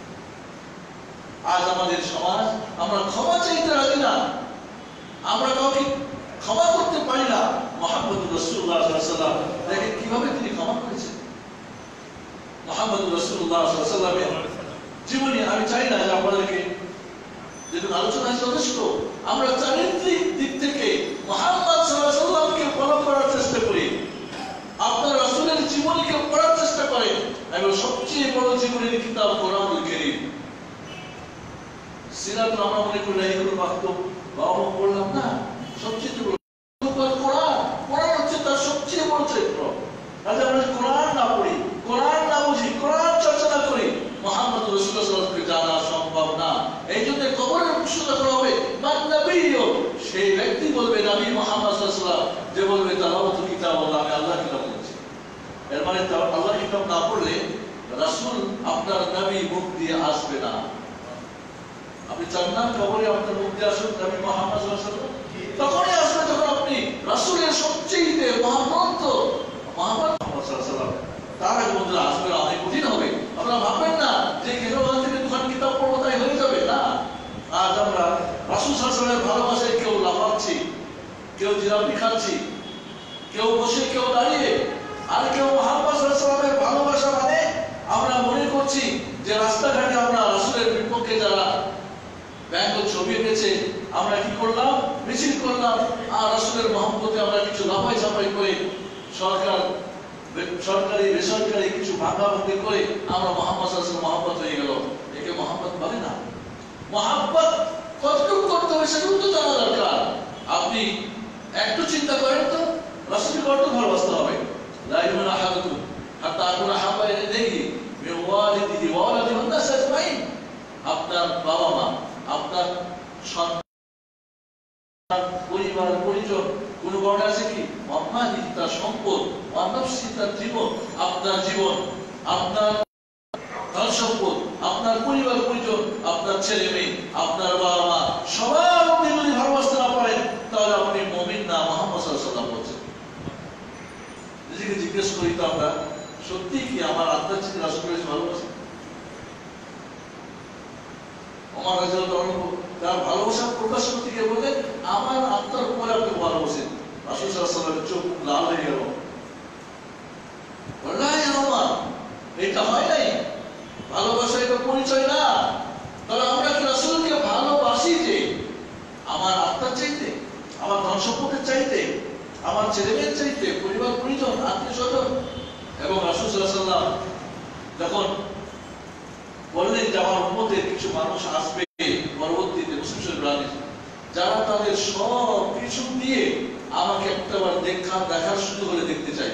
A: আজ আমাদের সমাজ, আমরা ক্ষমা চাইতে রাজি না, আমরা কাউকে ক্ষমা করতে পারি না। মুহাম্মদ রাসূলুল্লাহ সাল্লাল্লাহু আলাইহি ওয়াসাল্লাম দেখেন কিভাবে তিনি ক্ষমা করেছেন। মুহাম্মদ রাসূলুল্লাহ সাল্লাল্লাহু আলাইহি ওয়াসাল্লামের জীবনী আমি চাই না যে আপনাদেরকে যেটুকু আলোচনা যথেষ্ট, আমরা চারিত্রিক দিক থেকে মুহাম্মদ সাল্লাল্লাহু আলাইহি ওয়াসাল্লামকে ফলো করার চেষ্টা করি। আপনার রাসূলের জীবনীকে পড়ার চেষ্টা করেন। এবং সবচেয়ে বড় জীবনের কিতাব কোরআনুল কারীম। সিরাত আমরা মনে করি এগুলো মাত্র বাবা বললাম না, সবচেয়ে বড় কোরআন। কোরআন হচ্ছে তার সবচেয়ে বড় চরিত্র। আজ আমরা কোরআন না পড়ি, কোরআন না বুঝি, কোরআন চর্চা না করি, মুহাম্মদ রাসূলুল্লাহ সাল্লাল্লাহু আলাইহি ওয়াসাল্লামকে জানা সম্ভব না। এই জন্য কবরের প্রশ্ন করা হবে মান নবিয়্যু, সেই ব্যক্তি বলবে নবী মুহাম্মদ সাল্লাল্লাহু আলাইহি ওয়াসাল্লাম, যে বলবে তালাওয়াতু কিতাবুল্লাহ, আমি আল্লাহর কিতাব পড়ছি। এর মানে আল্লাহর কিতাব না পড়লে রাসূল আপনার নবী মুখ দিয়ে আসবে না। আপনি চান না কবরে আপনার মুখ দিয়ে আসুন নবী মুহাম্মদ সাল্লাল্লাহু আলাইহি ওয়াসাল্লাম? তখনই আসবে যখন আপনি রাসূলের সবচেয়ে মহাগ্রন্থ মুহাম্মদ সাল্লাল্লাহু আলাইহি ওয়াসাল্লাম তার আগে বন্ধুরা আসবে না, অনেক কঠিন হবে। আপনারা ভাববেন না যে কেন থেকে দোকান কিতাব পড়বো তাই হয়ে যাবে না। আজ আমরা রাসূল সাল্লাল্লাহু আলাইহি ওয়াসাল্লামের ভালোবাসায় কেউ লাফাচ্ছি, কেউ জিলাপি খাচ্ছি, কেউ বসে কেউ দাঁড়িয়ে, আর কেউ মুহাম্মদ সাল্লাল্লাহু আলাইহি ওয়াসাল্লামের ভালোবাসা মানে আমরা মনে করছি যে রাস্তাঘাটে আমরা রাসূলের বিপক্ষে যারা গেছে, আমরা কি করলাম? মিছিল করলাম, আর রাসূলের মহব্বতে আমরা কিছু লাফাই ঝাপাই করে সরকারি বেসরকারি কিছু ভাগাভাগি করে আমরা মুহাম্মদ সাল্লাল্লাহু আলাইহি ওয়াসাল্লাম মহব্বত হয়ে গেল। একে মহব্বত বলে না। মহব্বত কতটুকু করতে হবে সেটাও তো জানা দরকার। আপনি একটু চিন্তা করেন তো, রাসূলকে কতটুকু ভালোবাসতে হবে? লা ইলাহা আহাদুকুম হাত্তা আকুনা হাব্বা ইলাইহি মিন ওয়ালিদিহি ওয়া ওয়ালাদিহি ওয়ান নাস আজমাইন। আপনার বাবা মা, আপনার সন্তান, পরিবার পরিজন, কোন বর্ণ আছে কি? মামানি তার সম্পদ, মানবসী তার জীবন, আপনার জীবন, আপনার ধন সম্পদ, আপনার পরিবার পরিজন, আপনার ছেলে মেয়ে, আপনার বাবা মা, সবার আপনি যদি ভালোবাসতে না পারেন তাহলে আপনি মুমিন না। মুহাম্মদ সাল্লাল্লাহু আলাইহি ওয়াসাল্লাম বলেছেন। নিজেকে জিজ্ঞেস করি তো আমরা, সত্যি কি আমার আত্মার চেয়ে রাসূলকে ভালোবাসি? ওমর রাদিয়াল্লাহু আনহু তার ভালোবাসা প্রকাশ করতে গিয়ে বললেন, আমার আত্মার উপরে আপনি ভালোবাসেন। রাসূল সাল্লাল্লাহু আলাইহি ওয়াসাল্লামের চোখ লাল হয়ে গেল। বললেন, ওমর, এটা হয় নাই, ভালোবাসা এটা পরিচয় না। তাহলে আমরা কি রাসূলকে ভালোবাসি যে আমার আত্মার চাইতে, আমার ধন সম্পদের চাইতে, আমার ছেলে মেয়ের চাইতে, পরিবার পরিজন, আত্মীয় স্বজন? এবং রাসূল সাল্লাল্লাহু আলাইহি ওয়াসাল্লাম যখন বললেন যে আমার উম্মতের কিছু মানুষ আসবে পরবর্তীতে মুসলিম শরীফে, যারা তাদের সব কিছু দিয়ে আমাকে একটাবার দেখার সুযোগ হলে দেখতে চাই।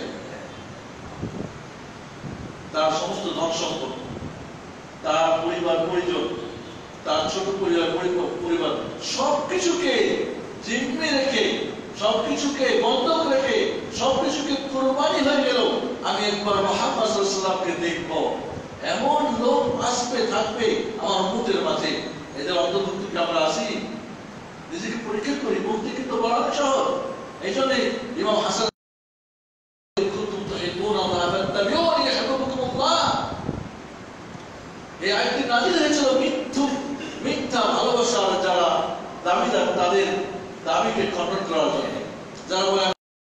A: তার সমস্ত ধন সম্পদ, তার পরিবার পরিজন, তার ছোট পরিবার সবকিছুকে জিম্মে রেখে, সবকিছুকে বন্ধক রেখে, সবকিছুকে কুরবানি হয়ে গেল, আমি একবার মুহাম্মদ সাল্লাল্লাহু আলাইহি ওয়াসাল্লামকে দেখব। এমন লোক আসবে, থাকবে আমার উম্মতের মাঝে। এদের অন্তর্ভুক্ত কি আমরা আছি? নিজেকে পরীক্ষা করি। মুক্তি কিন্তু বড় সহজ। এই জন্য ইমাম হাসান এই আয়াতটি নাযিল হয়েছিল মিথ্যা ভালোবাসার যারা দাবিদার, তাদের দাবিকে খণ্ডন করার জন্য। যারা বলে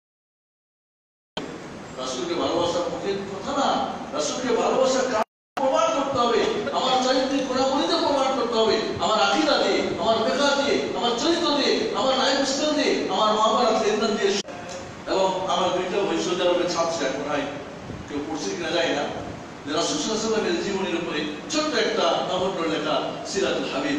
A: রাসূলকে ভালোবাসার মুখের কথা না, রাসূলকে ভালোবাসার প্রমাণ করতে হবে, আমার চারিত্রিক গুণাবলীতে প্রমাণ করতে হবে, আমার আকীদা দিয়ে, আমার ফিকহ দিয়ে, আমার চরিত্র দিয়ে, আমার ন্যায় বিচার দিয়ে, আমার মুআমালাত লেনদেন দিয়ে। এবং আমার দুইটা সৌদি আরবের ছাত্র, এখন কেউ পড়ছে কিনা জানি না, যে রাসূল সাল্লাল্লাহু আলাইহি ওয়াসাল্লামের জীবনের উপরে ছোট্ট একটা নগণ্য লেখা সিরাতুল হাবিব।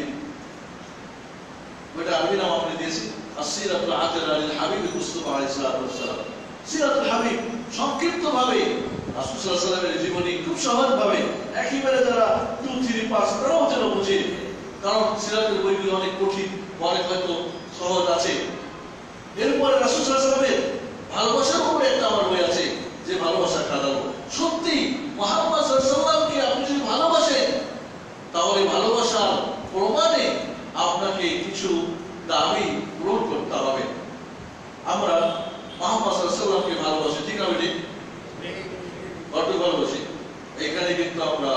A: ওইটা আরবি নাম আপনি দিয়েছি, আসসিরাতুল আতিরা লিল হাবিব মুস্তাফা আলাইহিস সালাতু ওয়াস সালাম। সিরাতুল হাবিব সংক্ষিপ্ত ভাবে রাসূল সাল্লাল্লাহু আলাইহি ওয়াসাল্লামের জীবনী খুব সহজ ভাবে, একেবারে যারা 2, 3, 5 তারাও যেন বুঝে। কারণ সিরাতের বইগুলো অনেক কঠিন, অনেক হয়তো সহজ আছে। এরপরে রাসূল সাল্লাল্লাহু আলাইহি ওয়াসাল্লামের ভালোবাসার উপরে একটা আমার বই আছে, যে ভালোবাসা কাঁদাবো। সত্যি মুহাম্মদ সাল্লাল্লাহু আলাইহি ওয়াসাল্লামকে আপনি যদি ভালোবাসেন, তাহলে ভালোবাসার প্রমাণে আপনাকে কিছু দাবি পূরণ করতে হবে। আমরা মুহাম্মদ সাল্লাল্লাহু আলাইহি ওয়াসাল্লামকে ভালোবাসি, ঠিক না বেটি? কত ভালোবাসি? এখানে কিন্তু আমরা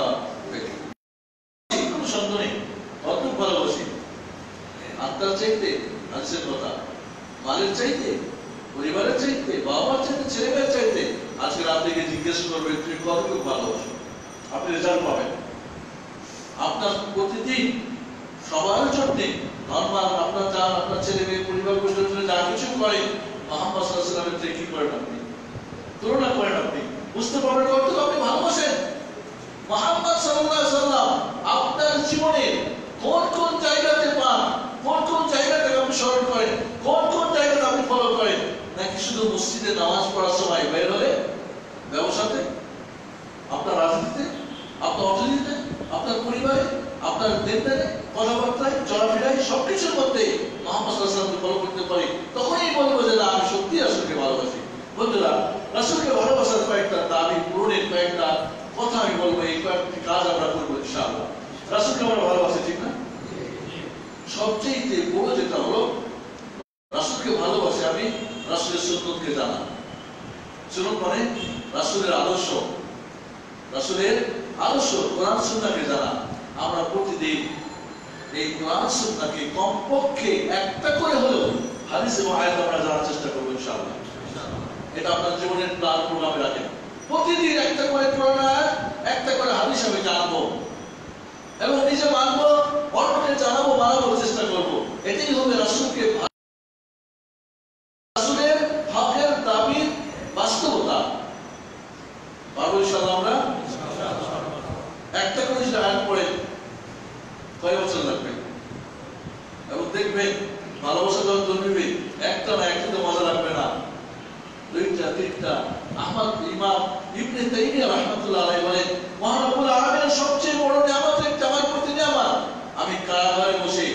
A: কোনো সন্দেহ নেই, কত ভালোবাসি। আত্মার চাইতে, হাদিসের কথা, মালের চাইতে, পরিবারের চাইতে, বাবা মার চাইতে, ছেলে মেয়ের চাইতে। আজকে আপনাকে জিজ্ঞেস করবে তুমি কতটুকু ভালোবাসো, আপনি রেজাল্ট পাবেন। আপনার প্রতিদিন সবার জন্য ধর্মাল আপনার চান, আপনার ছেলে মেয়ে, পরিবার পরিজন যা কিছু করে, মুহাম্মদ সাল্লাল্লাহু আলাইহি ওয়াসাল্লামের চেয়ে কি করেন আপনি, তুলনা করেন আপনি, বুঝতে পারবেন কতটুকু আপনি ভালোবাসেন। মুহাম্মদ সাল্লাল্লাহু আলাইহি ওয়াসাল্লাম আপনার জীবনে কোন কোন জায়গাতে পান, কোন কোন জায়গাতে আপনি স্মরণ করেন, কোন কোন জায়গাতে আপনি ফলো করেন? নাকি শুধু মসজিদে নামাজ পড়ার সময়, বের হলে ব্যবসাতে, আপনার রাজনীতিতে, আপনার অর্থনীতিতে, আপনার পরিবারে, আপনার লেনদেনে, কথাবার্তায়, চলাফেরায়, সবকিছুর মধ্যে মুহাম্মদ সাল্লাল্লাহু আলাইহি ওয়াসাল্লামকে ফলো করতে পারি? তখনই বলবো যে না, আমি সত্যি রাসূলকে ভালোবাসি। বন্ধুরা, রাসূলকে ভালোবাসার কয়েকটা দাবি পূরণের কয়েকটা কথা আমি বলবো, এই কয়েকটি কাজ আমরা করবো ইনশাআল্লাহ। রাসূলকে আমরা ভালোবাসি, ঠিক না? সবচেয়ে বড় যেটা হলো, রাসূলকে ভালোবাসি আমি রাসূলের সুন্নতকে জানা। সুন্নত মানে রাসূলের আদর্শ, রাসূলের আদর্শ, কোরআন সুন্নাহকে জানা। আমরা প্রতিদিন এই কোরআন সুন্নাহকে কমপক্ষে একটা করে হলেও হাদিস এবং আয়াত আমরা জানার চেষ্টা করবো ইনশাআল্লাহ। এটা আপনার জীবনের প্ল্যান প্রোগ্রামে রাখেন। প্রতিদিন একটা করে কোরআন আয়াত, একটা করে হাদিস আমি জানবো এবং নিজে মানবো, অন্যকে জানাবো, মানানোর চেষ্টা করবো। এটাই হবে রাসূলকে রাসূলের হকের দাবির বাস্তবতা। পারবো ইনশাআল্লাহ আমরা? একটা করে যদি আয়াত পড়ে কয় বছর লাগবে? এবং দেখবেন ভালোবাসা যখন জন্মিবে একটা না একটাতে মজা লাগবে না, দুইটা তিনটা। আহমদ ইমাম ইবনে তাইমিয়া রাহমাতুল্লাহ আলাইহি বলেন, মহান রব্বুল আলামিনের সবচেয়ে বড় নিয়ামত একটা আমার প্রতি নিয়ামত, আমি কারাগারে বসে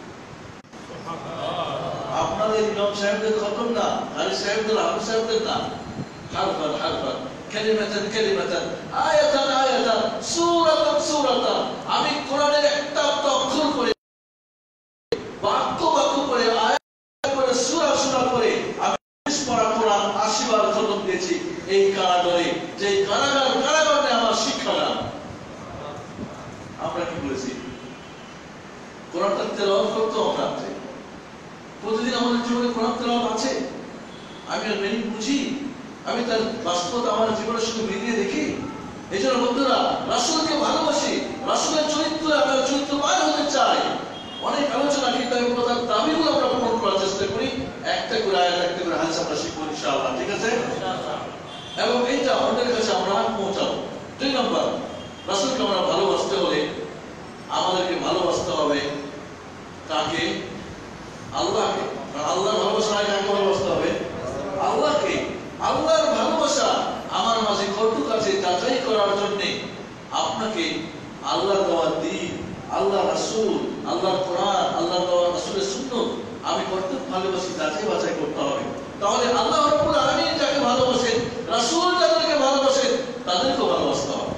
A: আপনাদের ইমাম সাহেবদের খতম না, কারি সাহেবদের, আবু সাহেবদের না, হারফান হারফান, কালিমাতান কালিমাতান, আয়াতান আয়াতান, সূরাতান সূরাতান, আমি কোরআনের একটা অক্ষর করে, বাক্য বাক্য করে, আয়াত করে, সূরা সূরা করে আমি পড়া কোরআন 80 বার খতম দিয়েছি এই কারাগারে। যে কারাগারে আমার শিক্ষাদান। আমরা কি করেছি? কোরআনটা তেলাওয়াত করতে আমরা প্রতিদিন আমাদের জীবনে কোরআন তেলাওয়াত আছে। আমি আর মেনি বুঝি, আমি তার বাস্তবতা আমার জীবনের সঙ্গে মিলিয়ে দেখি। এই জন্য বন্ধুরা, রাসূলকে ভালোবাসি, রাসূলের চরিত্রে আমরা চরিত্রবান হতে চাই। অনেক আলোচনা কিতাবের দাবিগুলো আমরা পূরণ করার চেষ্টা করি। একটা করে আয়াত, একটা করে হাদিস আমরা শিখবো ইনশাআল্লাহ, ঠিক আছে? এবং এইটা অন্যের কাছে আমরা পৌঁছাবো। 2 নম্বর, রাসূলকে আমরা ভালোবাসতে হলে আমাদেরকে ভালোবাসতে হবে কাকে? আল্লাহকে। আল্লাহর ভালোবাসা কাকে ভালোবাসতে হবে? আল্লাহকে। আল্লাহর ভালোবাসা আমার মাঝে কতটুকু আছে যাচাই করার জন্য আপনাকে আল্লাহর দেওয়া দ্বীন, আল্লাহ রাসূল, আল্লাহর কোরআন, আল্লাহর দেওয়া রাসূলের সুন্নাত আমি কতটুকু ভালোবাসি যাচাই বাছাই করতে হবে। তাহলে আল্লাহ রাব্বুল আলামিন যাকে ভালোবাসেন, রাসূল যাদেরকে ভালোবাসেন, তাদেরকেও ভালোবাসতে হবে।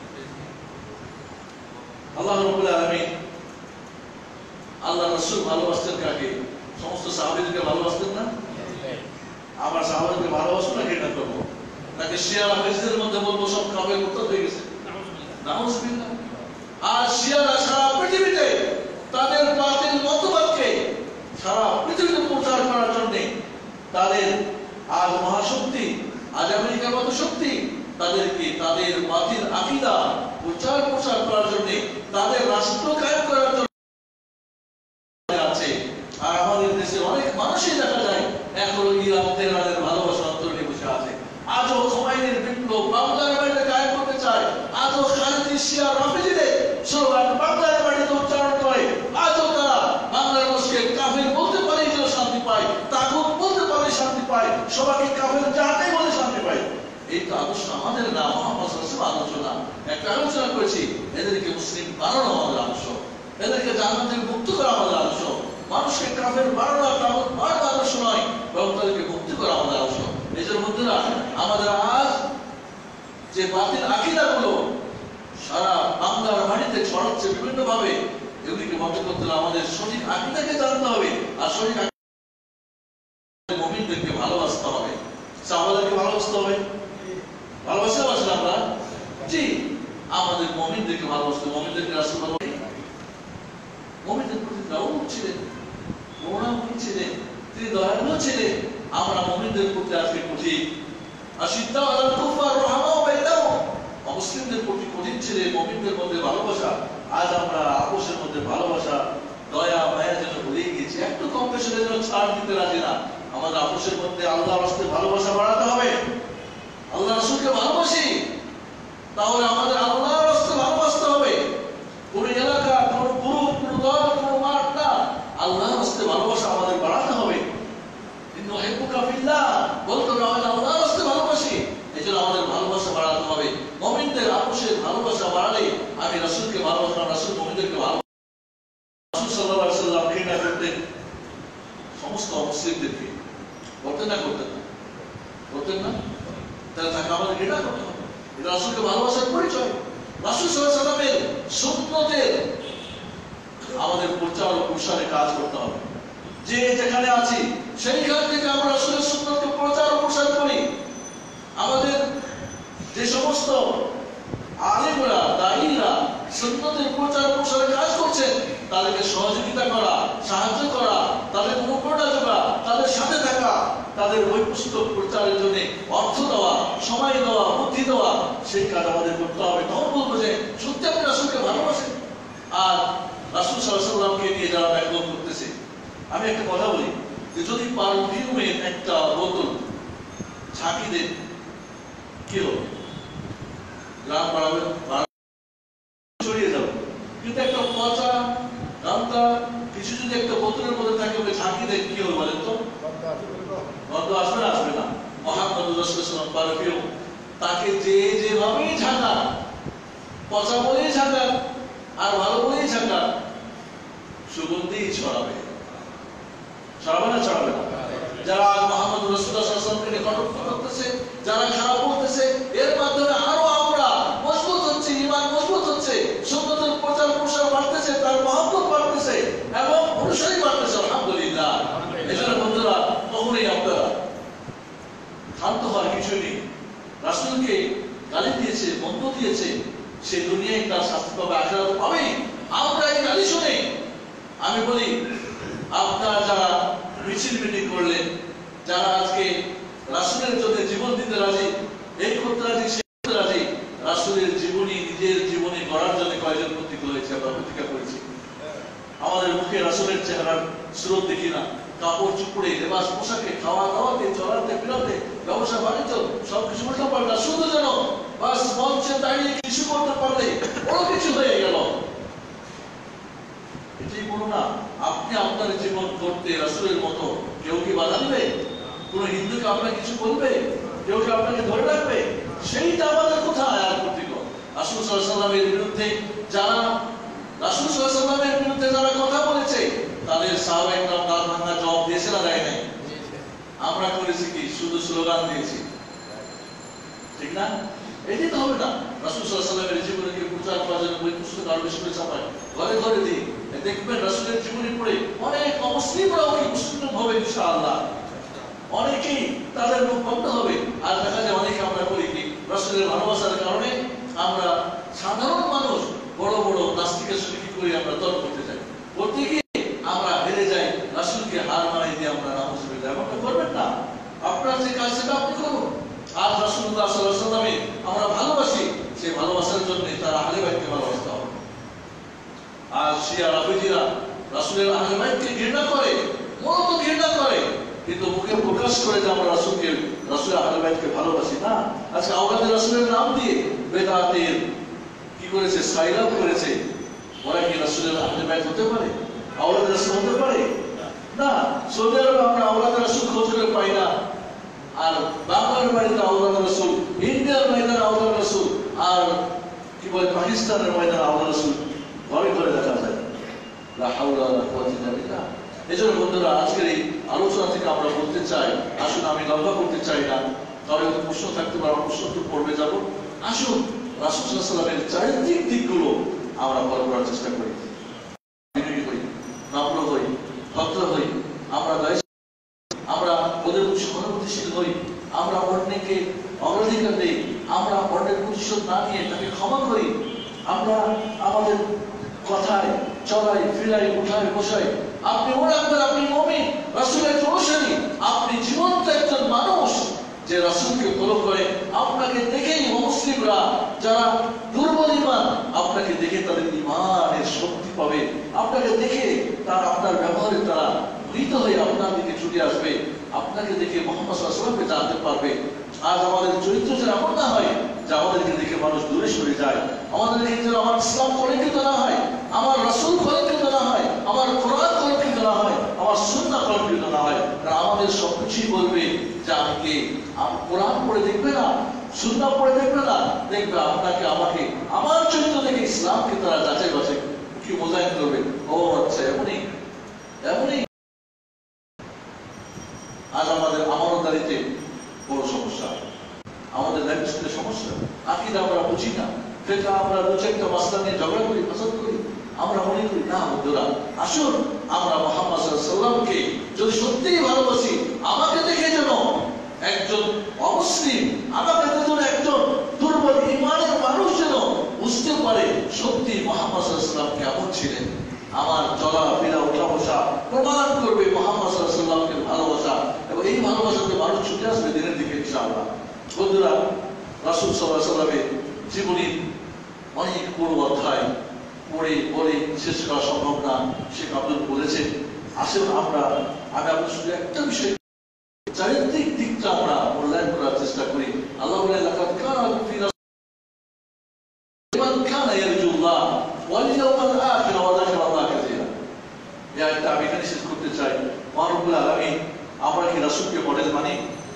A: আল্লাহ রাব্বুল আলামিন, আল্লাহ রাসূল ভালোবাসতেন কাকে? সমস্ত সাহাবীদেরকে ভালোবাসতেন না? আমরা সাহাবাদেরকে ভালোবাসবো না ঘৃণা করবো? নাকি শিয়ারা হাদিসের মধ্যে বলবো সব কাফের মুরতাদ হয়ে গেছে? নাউযুবিল্লাহ। আর শিয়ারা সারা পৃথিবীতে তাদের বাতিল মতবাদকে সারা পৃথিবীতে প্রচার করার জন্য তাদের আজ মহাশক্তি, আজ আমেরিকার মতো শক্তি তাদেরকে তাদের বাতিল আকীদা প্রচার করার জন্য, তাদের রাষ্ট্র কায়েম করার জন্য আছে। আর আমাদের দেশে অনেক মানুষই দেখা যায় এখনো ইরান তেহরানের ভালোবাসা অন্তরে বসে আছে। আজও খোমেনির বিপ্লব বাংলার বাড়িতে কায়েম করতে চায়। আজও খালেদ শিয়া রাফিজিদের স্লোগান বাংলার বাড়িতে উচ্চারণ করে। আজও তারা বাংলার মানুষকে কাফের বলতে পারে যেন শান্তি পায়, তাগুত বলতে পারে শান্তি পায়, সবাইকে কাফের জাতি বলে শান্তি পায়। এই তো আদর্শ আমাদের না, মুহাম্মদ সাল্লাল্লাহু আলাইহি আলোচনা। একটা আলোচনা করেছি, এদেরকে মুসলিম বানানো আমাদের আদর্শ, এদেরকে জান্নাত থেকে মুক্ত করা আমাদের আদর্শ। মানুষকে কাফের বানানো আদর্শ নয়, বরং তাদেরকে মুক্তি করা আমাদের আদর্শ। এই জন্য বন্ধুরা, আমাদের আজ যে বাতিল আকীদাগুলো সারা বাংলার মাটিতে ছড়াচ্ছে বিভিন্ন ভাবে, এগুলিকে বন্ধ করতে হলে আমাদের সঠিক আকীদাকে জানতে হবে। আর সঠিক মুমিনদেরকে ভালোবাসতে হবে, সাহাবাদেরকে ভালোবাসতে হবে। ভালোবাসতে পারছেন আমরা? জি, আমাদের মুমিনদেরকে ভালোবাসতে, মুমিনদেরকে রাসূল ভালোবাসেন, মুমিনদের প্রতি দয়ালু ছিলেন, করুণাময়ী ছিলেন, তিনি দয়ালু ছিলেন। আমরা মুমিনদের প্রতি আজকে কঠিন। আশিদ্দা আলাল কুফার রাহমাউ বাইনাহুম, অমুসলিমদের প্রতি কঠিন ছিলেন। মুমিনদের মধ্যে ভালোবাসা, আজ আমরা আপোষের মধ্যে ভালোবাসা, দয়া মায়া যেন ভুলিয়ে গেছি। একটু কম বেশি যেন ছাড় দিতে রাজি না। আমাদের আপোষের মধ্যে আল্লাহর রাস্তে ভালোবাসা বাড়াতে হবে। আল্লাহ রাসূলকে ভালোবাসি, তাহলে আমাদের আল্লাহর রাস্তে ভালোবাসতে হবে। কোন এলাকা, কোন গ্রুপ, কোন দল, কোন মাঠ না, আল্লাহর রাস্তে ভালোবাসা আমাদের বাড়াতে হবে। ইন্না হিব্বুকা ফিল্লাহ বলতে হবে আমরা আল্লাহর রাস্তে ভালোবাসি, এজন্য আমাদের ভালোবাসা বাড়াতে হবে। মুমিনদের আপোষের ভালোবাসা বাড়ালে আমি রাসূলকে ভালোবাসলাম, রাসূল মুমিনদেরকে ভালোবাসেন। রাসূল সাল্লাল্লাহু আলাইহি ওয়াসাল্লাম ঘৃণা করতেন সমস্ত মুসলিমদেরকে। করতেন না? করতেন না? করতেন না? তাহলে তাকে আমাদের ঘৃণা করতে হবে। এটা রাসূলকে ভালোবাসার পরিচয়। রাসূল সাল্লাল্লাহু আলাইহি ওয়াসাল্লামের সুন্নতের আমাদের প্রচার ও প্রসারে কাজ করতে হবে। যে যেখানে আছি সেইখান থেকে আমরা রাসূলের সুন্নতকে প্রচার ও প্রসার করি। আমাদের যে সমস্ত আলেমরা, দায়ীরা সুন্নতের প্রচার প্রসারে কাজ করছেন, তাদেরকে সহযোগিতা করা, সাহায্য করা, তাদের অনুপ্রেরণা যোগা, তাদের সাথে থাকা, তাদের বই পুস্তক প্রচারের জন্য অর্থ দেওয়া, সময় দেওয়া, বুদ্ধি দেওয়া, সেই কাজ আমাদের করতে হবে। তখন বলবো যে সত্যি আপনি রাসূলকে ভালোবাসেন। আর রাসূল সাল্লাল্লাহু আলাইহি ওয়াসাল্লামকে নিয়ে যারা ব্যাখ্যা করতেছে, আমি একটা কথা বলি যে যদি পারফিউমের একটা বোতল ঝাঁকি দেন কি হবে? গ্রাম বাড়াবে, ছড়িয়ে যাবে। কিন্তু একটা পচা গামটা কিছু যদি একটা বোতলের মধ্যে থাকে ওকে ঝাঁকি দেন কি হবে বলেন তো? গন্ধ আসবে না? আসবে না। মুহাম্মদ রাসূলুল্লাহ পারফিউম তাকে যে যেভাবেই ঝাঁকা, পচা বলেই ঝাঁকা আর ভালো বলেই ঝাঁকা, সুগন্ধি ছড়াবে। ছড়াবে না? ছড়াবে না? যারা মুহাম্মদ রাসূলুল্লাহ সাল্লাল্লাহু আলাইহি ওয়াসাল্লামকে কটাক্ষ করতেছে, যারা খারাপ বলতেছে, এর মাধ্যমে আরো আমরা মজবুত হচ্ছে, ঈমান মজবুত হচ্ছে, সুন্নতের প্রচার প্রসার বাড়তেছে, তার মহব্বত বাড়তেছে এবং অনুসারী বাড়তেছে। আলহামদুলিল্লাহ। এজন্য বন্ধুরা কখনোই আপনারা শান্ত হওয়ার কিছু নেই। রাসূলকে গালি দিয়েছে, বন্ধ দিয়েছে, সে দুনিয়ায় তার শাস্তি পাবে, আখিরাতে পাবে। আমরা এই গালি শুনে আমি বলি আপনারা যারা মিছিল মিটিং করলেন, যারা আজকে রাসূলের জন্য জীবন দিতে রাজি, এই করতে রাজি, সে করতে রাজি, রাসূলের জীবনী নিজের জীবনে গড়ার জন্য কয়জন প্রতিজ্ঞা হয়েছে, আমরা প্রতিজ্ঞা করেছি। আমাদের মুখে রাসূলের চেহারার সুরত দেখি না, কাপড় চুপড়ে, লেবাস পোশাকে, খাওয়া দাওয়াতে, চলাতে ফিরাতে, ব্যবসা বাণিজ্য সবকিছু উল্টা পাল্টা, শুধু যেন বাস মঞ্চে দাঁড়িয়ে কিছু করতে পারলে বড় কিছু হয়ে গেল। এটাই বড় না। আপনি আপনার জীবন করতে রাসূলের মতো কেউ কি বাধা দিবে? কোন হিন্দুকে আপনাকে কিছু বলবে? কেউ কি আপনাকে ধরে রাখবে? সেইটা আমাদের কোথায়? আর প্রতিজ্ঞ রাসূল সাল্লাল্লাহু আলাইহি ওয়াসাল্লামের বিরুদ্ধে যারা, রাসূল সাল্লাল্লাহু আলাইহি ওয়াসাল্লামের বিরুদ্ধে যারা কথা বলেছে, তাদের সাহাবায়ে কেরাম দাঁত ভাঙা জবাব দিয়েছে না দেয় নাই? আমরা করেছি কি? শুধু স্লোগান দিয়েছি, ঠিক না? এটি তো হবে না। রাসূল সাল্লাল্লাহু আলাইহি ওয়াসাল্লামের জীবনীকে প্রচার করার জন্য বই পুস্তক আরো বেশি করে ছাপায়, ঘরে ঘরে দিই। দেখবেন রাসূলের জীবনী পড়ে অনেক অমুসলিমরাও কি মুসলিম হবে ইনশাআল্লাহ। অনেকেই তাদের মুখ বন্ধ হবে। আর দেখা যায় অনেকে আমরা করি কি, রাসূলের ভালোবাসার কারণে আমরা সাধারণ মানুষ বড় বড় নাস্তিকের সঙ্গে কি করি, আমরা তর্ক করতে যাই, করতে গিয়ে আমরা হেরে যাই, রাসূলকে হার মানাই দিয়ে আমরা নামাজ পড়ে যাই। এমনটা করবেন না। আপনার যে কাজ সেটা আপনি করুন। আর রাসূলুল্লাহ সাল্লাল্লাহু আলাইহি ওয়াসাল্লামকে আমরা ভালোবাসি, সেই ভালোবাসার জন্য তার আহলে বাইতকে ভালোবাসতে হবে। আর শিয়া রাফিজিরা রাসূলের আহলে বাইতকে ঘৃণা করে, মূলত ঘৃণা করে, কিন্তু মুখে প্রকাশ করে যে আমরা রাসূলকে, রাসূলের আহলে বাইতকে ভালোবাসি না। আজকে আওলাদে রাসূলের নাম দিয়ে বেদাতের কি করেছে, সাইলাব করেছে। ওরা কি রাসূলের আহলে বাইত হতে পারে? আওলাদে রাসূল হতে পারে না। সৌদি আরবে আমরা আওলাদে রাসূল খোঁজ করে পাই না। আর বাংলার বাড়িতে আওলাদে রাসূল, ইন্ডিয়ার ময়দানে আওলাদে রাসূল, আর কি বলে পাকিস্তানের ময়দানে আওলাদে রাসূল ঘরে ঘরে দেখা যায়। লা হাওলা ওয়ালা কুওয়াতা ইল্লা বিল্লাহ। এজন্য বন্ধুরা আজকের এই আলোচনা থেকে আমরা বলতে চাই, আসুন, আমি লম্বা করতে চাই না, তবে প্রশ্ন থাকতে পারে, প্রশ্ন তো পড়বে যাব। আসুন রাসূল সাল্লাল্লাহু আলাইহি ওয়াসাল্লামের চারিত্রিক দিকগুলো আমরা ফলো করার চেষ্টা করি, বিনয়ী হই, নম্র হই, ভদ্র হই, আমরা আমরা ওদের প্রতি সহানুভূতিশীল হই, আমরা অন্যকে অগ্রাধিকার দেই, আমরা অন্যের প্রতিশোধ না নিয়ে তাকে ক্ষমা করি, আমরা আমাদের কথায় চলাই ফিরাই উঠাই বসাই। আপনি ওরাকবেন, আপনি মুমিন, রাসূলের অনুসারী, আপনি জীবন্ত একজন মানুষ যে রাসূলকে ফলো করে। আপনাকে দেখেই মুসলিমরা যারা দুর্বল ঈমান, আপনাকে দেখে তাদের ঈমানের শক্তি পাবে। আপনাকে দেখে তারা আপনার ব্যবহারে তারা ভীত হয়ে আপনার দিকে ছুটে আসবে। আপনাকে দেখে মুহাম্মদ সাল্লাল্লাহু আলাইহি ওয়াসাল্লামকে জানতে পারবে। আজ আমাদের চরিত্র যেন এমন না হয় যে আমাদেরকে দেখে মানুষ দূরে সরে যায়। আমাদের দেখে যেন আমার ইসলাম কলঙ্কিত না হয়, আমার রাসূল কলঙ্কিত না হয়, আমার কোরআন কলঙ্কিত না হয়, আমার সুন্নাহ কলঙ্কিত না হয়। কারণ আমাদের সবকিছুই বলবে যে আমাকে কোরআন পড়ে দেখবে না, সুন্নাহ পড়ে দেখবে না, দেখবে আপনাকে আমাকে, আমার চরিত্র দেখে ইসলামকে তারা যাচাই বাছাই কি মোজাইন করবে। ও আচ্ছা, এমনই এমনই। আজ আমাদের আমানতদারিতে বড় সমস্যা, আমাদের লাইফস্টাইলের সমস্যা, আকীদা আমরা বুঝি না, ফিকহ আমরা দু চারটা মাসলা নিয়ে ঝগড়া করি, ফাসাদ করি। আমরা মনে করি না বন্ধুরা, আসুন আমরা মুহাম্মদ সাল্লাল্লাহু আলাইহি ওয়াসাল্লামকে যদি সত্যিই ভালোবাসি, আমাকে দেখে যেন একজন অমুসলিম, আমাকে দেখে যেন একজন দুর্বল ঈমানের মানুষ যেন বুঝতে পারে সত্যি মুহাম্মদ সাল্লাল্লাহু আলাইহি ওয়াসাল্লাম কেমন ছিলেন। আমার চলা ফেরা ওঠা বসা প্রমাণ করবে মুহাম্মদ সাল্লাল্লাহু আলাইহি ওয়াসাল্লামকে ভালোবাসা, এবং এই ভালোবাসাতে মানুষ ছুটে আসবে দিনের দিকে ইনশাআল্লাহ। বন্ধুরা, রাসূল সাল্লাল্লাহু আলাইহি ওয়াসাল্লামের জীবনীর অনেক বড় অধ্যায় পড়ে বলে শেষ করা সম্ভব না। শেখ আব্দুল বলেছেন আসলে আমি আপনার শুধু একটা বিষয় চারিত্রিক দিকটা আমরা মূল্যায়ন করার চেষ্টা করি। আল্লাহ বলে লাকাদ কানা ফি রাসূলিল্লাহ মান কানা ইয়ারজুল্লাহ ওয়াল ইয়াওমাল আখির ওয়া যাকারা আল্লাহ কাসীরা। এই আয়াতটা আমি এখানে শেষ করতে চাই। মহান রব্বুল আলামিন আমরা কি রাসূলকে মডেল মানি?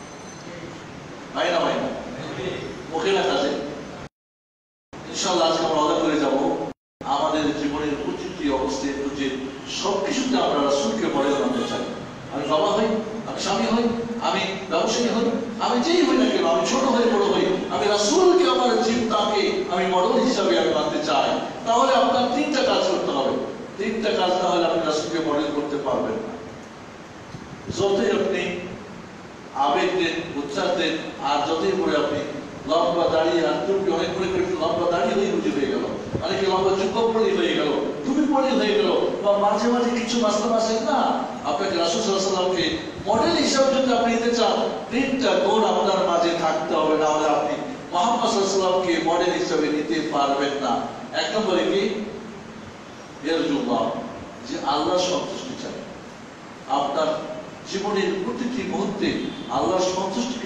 A: না মুখে না কাজে। ইনশাআল্লাহ আজকে আমরা অদা করে যাব আমাদের জীবনের প্রতিটি অবস্থায় উচিত সবকিছুতে আমরা রাসূলকে মডেল মানতে চাই। আমি বাবা হই, আমি স্বামী হই, আমি ব্যবসায়ী হই, আমি যেই হই না কেন, আমি ছোট হই বড় হই, আমি রাসূলকে আমার চিন্তাকে আমি মডেল হিসাবে আমি মানতে চাই। তাহলে আপনার তিনটা কাজ করতে হবে। তিনটা কাজ না হলে আপনি রাসূলকে মডেল করতে পারবেন না। যতই আপনি আবেগ দেন, উচ্চার দেন, আর যতই করে আপনি লম্বা দাঁড়িয়ে আর টুপি অনেক করে লম্বা দাঁড়িয়ে হয়ে বুঝে হয়ে গেল, অনেকে লম্বা চুক্কপ পড়ি হয়ে গেল, টুপি পড়ি হয়ে গেল, বা মাঝে মাঝে কিছু মাসলাম আসেন না, আপনাকে রাসূল সাল্লাল্লাহু আলাইহি ওয়াসাল্লামকে মডেল হিসাবে যদি আপনি নিতে চান, তিনটা গুণ আপনার মাঝে থাকতে হবে, না হলে আপনি মুহাম্মদ সাল্লাল্লাহু আলাইহি ওয়াসাল্লামকে মডেল হিসাবে নিতে পারবেন না। এক নম্বরে কি? ইয়ারজুল্লাহ, যে আল্লাহর সন্তুষ্টি চাই। আপনার জীবনের প্রতিটি মুহূর্তে আল্লাহর সন্তুষ্টিকে